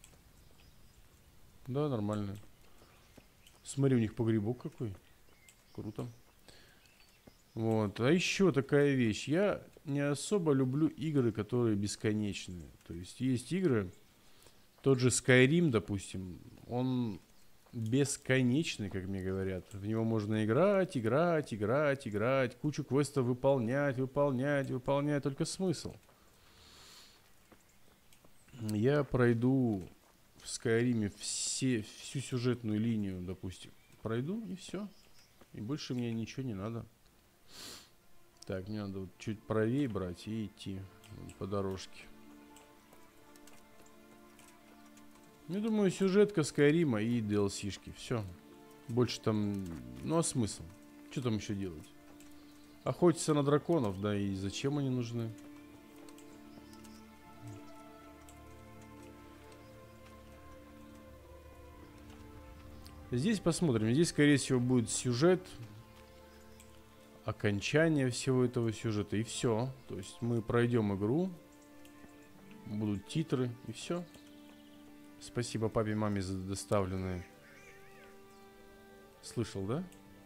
Да, нормально. Смотри, у них погребок какой. Круто. Вот. А еще такая вещь. Я не особо люблю игры, которые бесконечные. То есть есть игры, тот же Skyrim, допустим, он бесконечный, как мне говорят. В него можно играть, играть, играть, играть, кучу квестов выполнять, выполнять, выполнять. Только смысл. Я пройду в Скайриме все, всю сюжетную линию, допустим. Пройду и все. И больше мне ничего не надо. Так, мне надо вот чуть правее брать и идти по дорожке. Я думаю, сюжетка Скайрима и ди эл си-шки. Все. Больше там... Ну а смысл? Что там еще делать? Охотиться на драконов, да и зачем они нужны? Здесь посмотрим. Здесь, скорее всего, будет сюжет. Окончание всего этого сюжета. И все. То есть мы пройдем игру. Будут титры. И все. Спасибо папе и маме за доставленные. Слышал, да?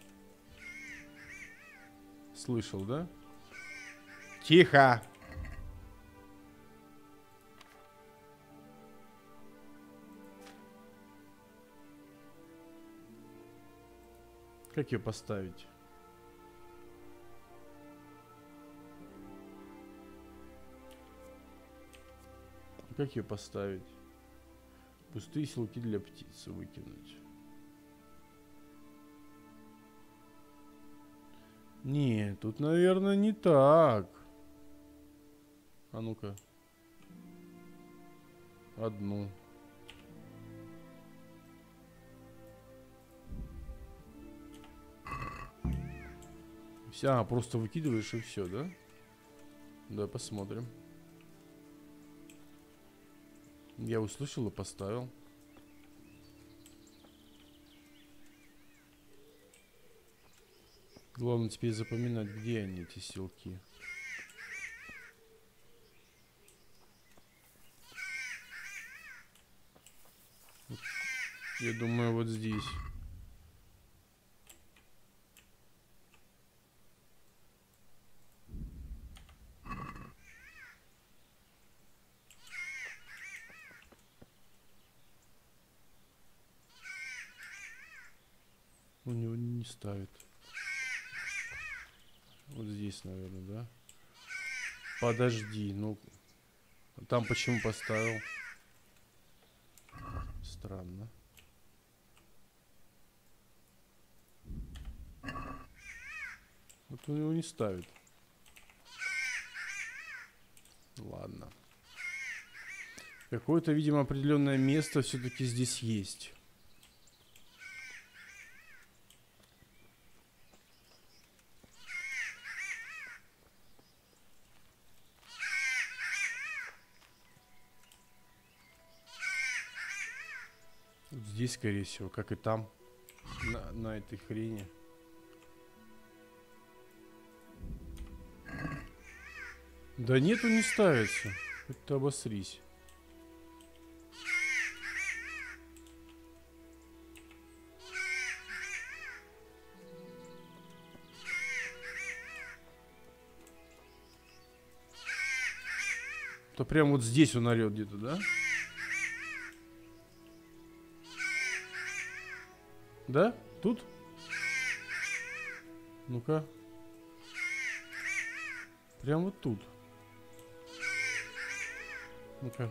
Слышал, да? Тихо! Как ее поставить? Как ее поставить? Пустые селки для птицы выкинуть. Не, тут, наверное, не так. А ну-ка. Одну. А, просто выкидываешь и все, да? Да, посмотрим. Я услышал и поставил. Главное теперь запоминать, где они, эти селки. Я думаю, вот здесь. У него не ставит. Вот здесь, наверное, да? Подожди, ну... Там почему поставил? Странно. Вот у него не ставит. Ладно. Какое-то, видимо, определенное место все-таки здесь есть. Вот здесь, скорее всего, как и там, на, на этой хрени. Да нет, он не ставится. Хоть ты обосрись. То прям вот здесь он орет где-то, да? Да? Тут? Ну-ка. Прям вот тут. Ну-ка.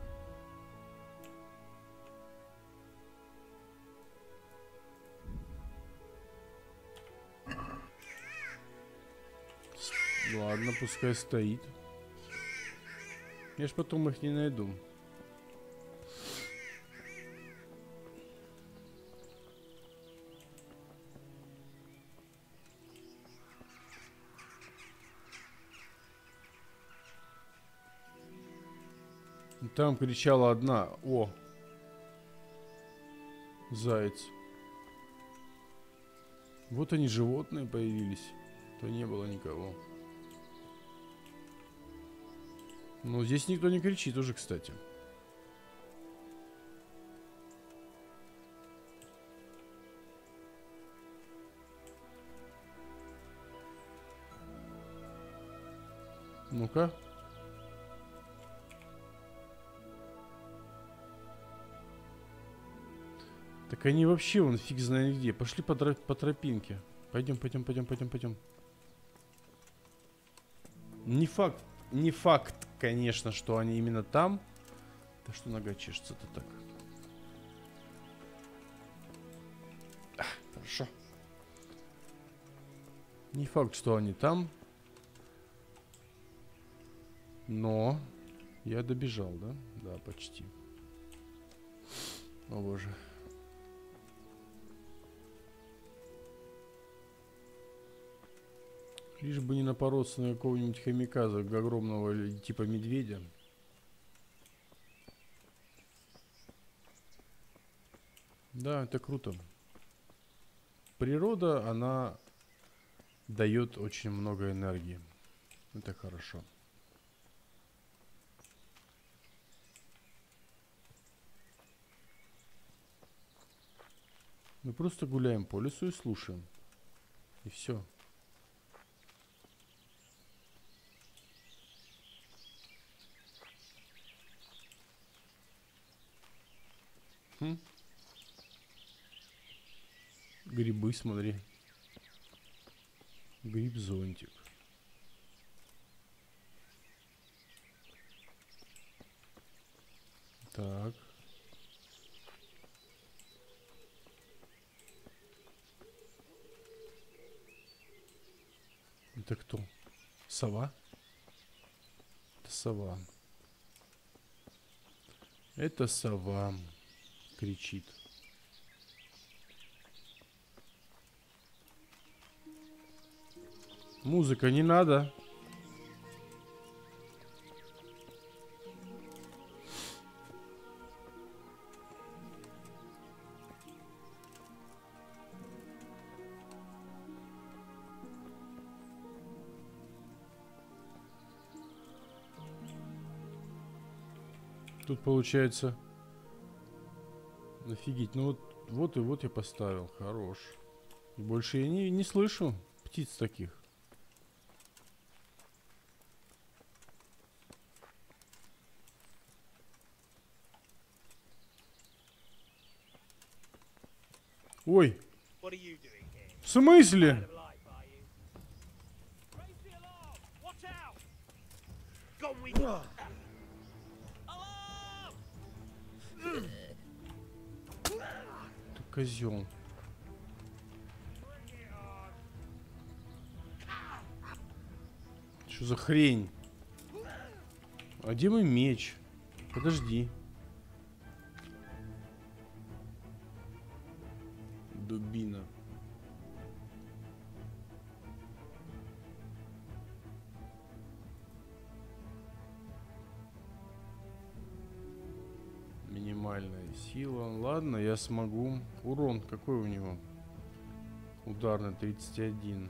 Ладно, пускай стоит. Я ж потом их не найду. Там кричала одна. О! Заяц. Вот они, животные, появились. То не было никого. Но здесь никто не кричит уже, кстати. Ну-ка. Так они вообще, вон, фиг знает где. Пошли по, тро по тропинке. Пойдем, пойдем, пойдем, пойдем, пойдем. Не факт, не факт, конечно, что они именно там. Да что нога чешется-то так? А, хорошо. Не факт, что они там. Но я добежал, да? Да, почти. О боже. Лишь бы не напороться на какого-нибудь хомяка, огромного или типа медведя. Да, это круто. Природа, она дает очень много энергии. Это хорошо. Мы просто гуляем по лесу и слушаем. И все. Хм. Грибы, смотри. Гриб-зонтик. Так. Это кто? Сова? Это сова. Это сова кричит. Музыка не надо. Тут получается... Офигеть. Ну вот, вот и вот я поставил. Хорош. И больше я не, не слышу птиц таких. Ой. В смысле? Ты козел. Что за хрень? А где мой меч? Подожди. Дубина. Минимальная сила. Ладно, я смогу. Урон какой у него? Ударный тридцать один.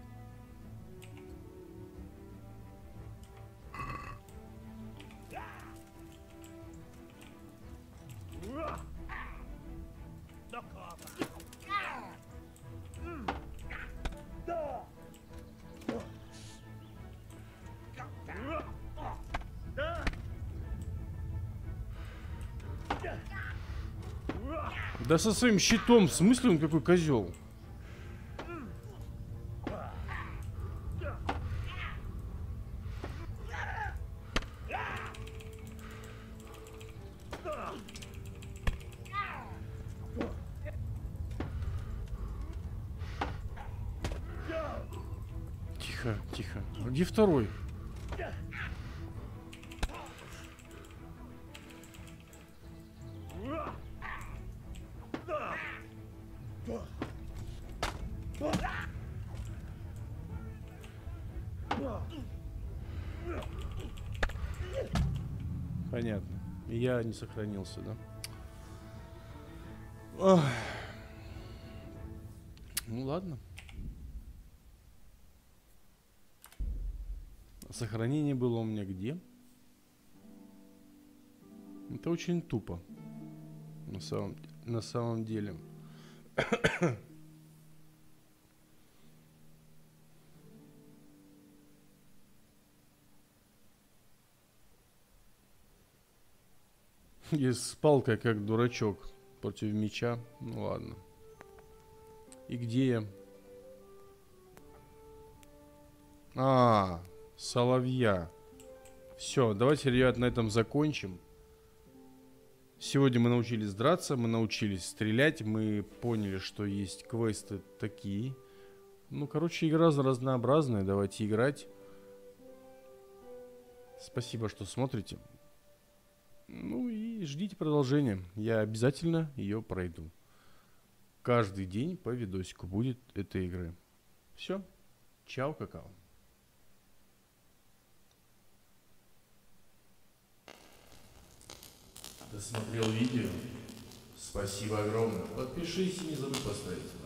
Да со своим щитом, в смысле он какой козел? Тихо, тихо. А где второй? Понятно. Я не сохранился, да? Ох. Ну ладно. Сохранение было у меня где? Это очень тупо. На самом, на самом деле. И с палкой, как дурачок, против меча. Ну ладно. И где я? А, соловья. Все, давайте, ребят, на этом закончим. Сегодня мы научились драться, мы научились стрелять, мы поняли, что есть квесты такие. Ну, короче, игра разнообразная, давайте играть. Спасибо, что смотрите. Ну и ждите продолжения. Я обязательно ее пройду. Каждый день по видосику будет этой игры. Все. Чао, какао. Досмотрел видео? Спасибо огромное. Подпишись и не забудь поставить лайк.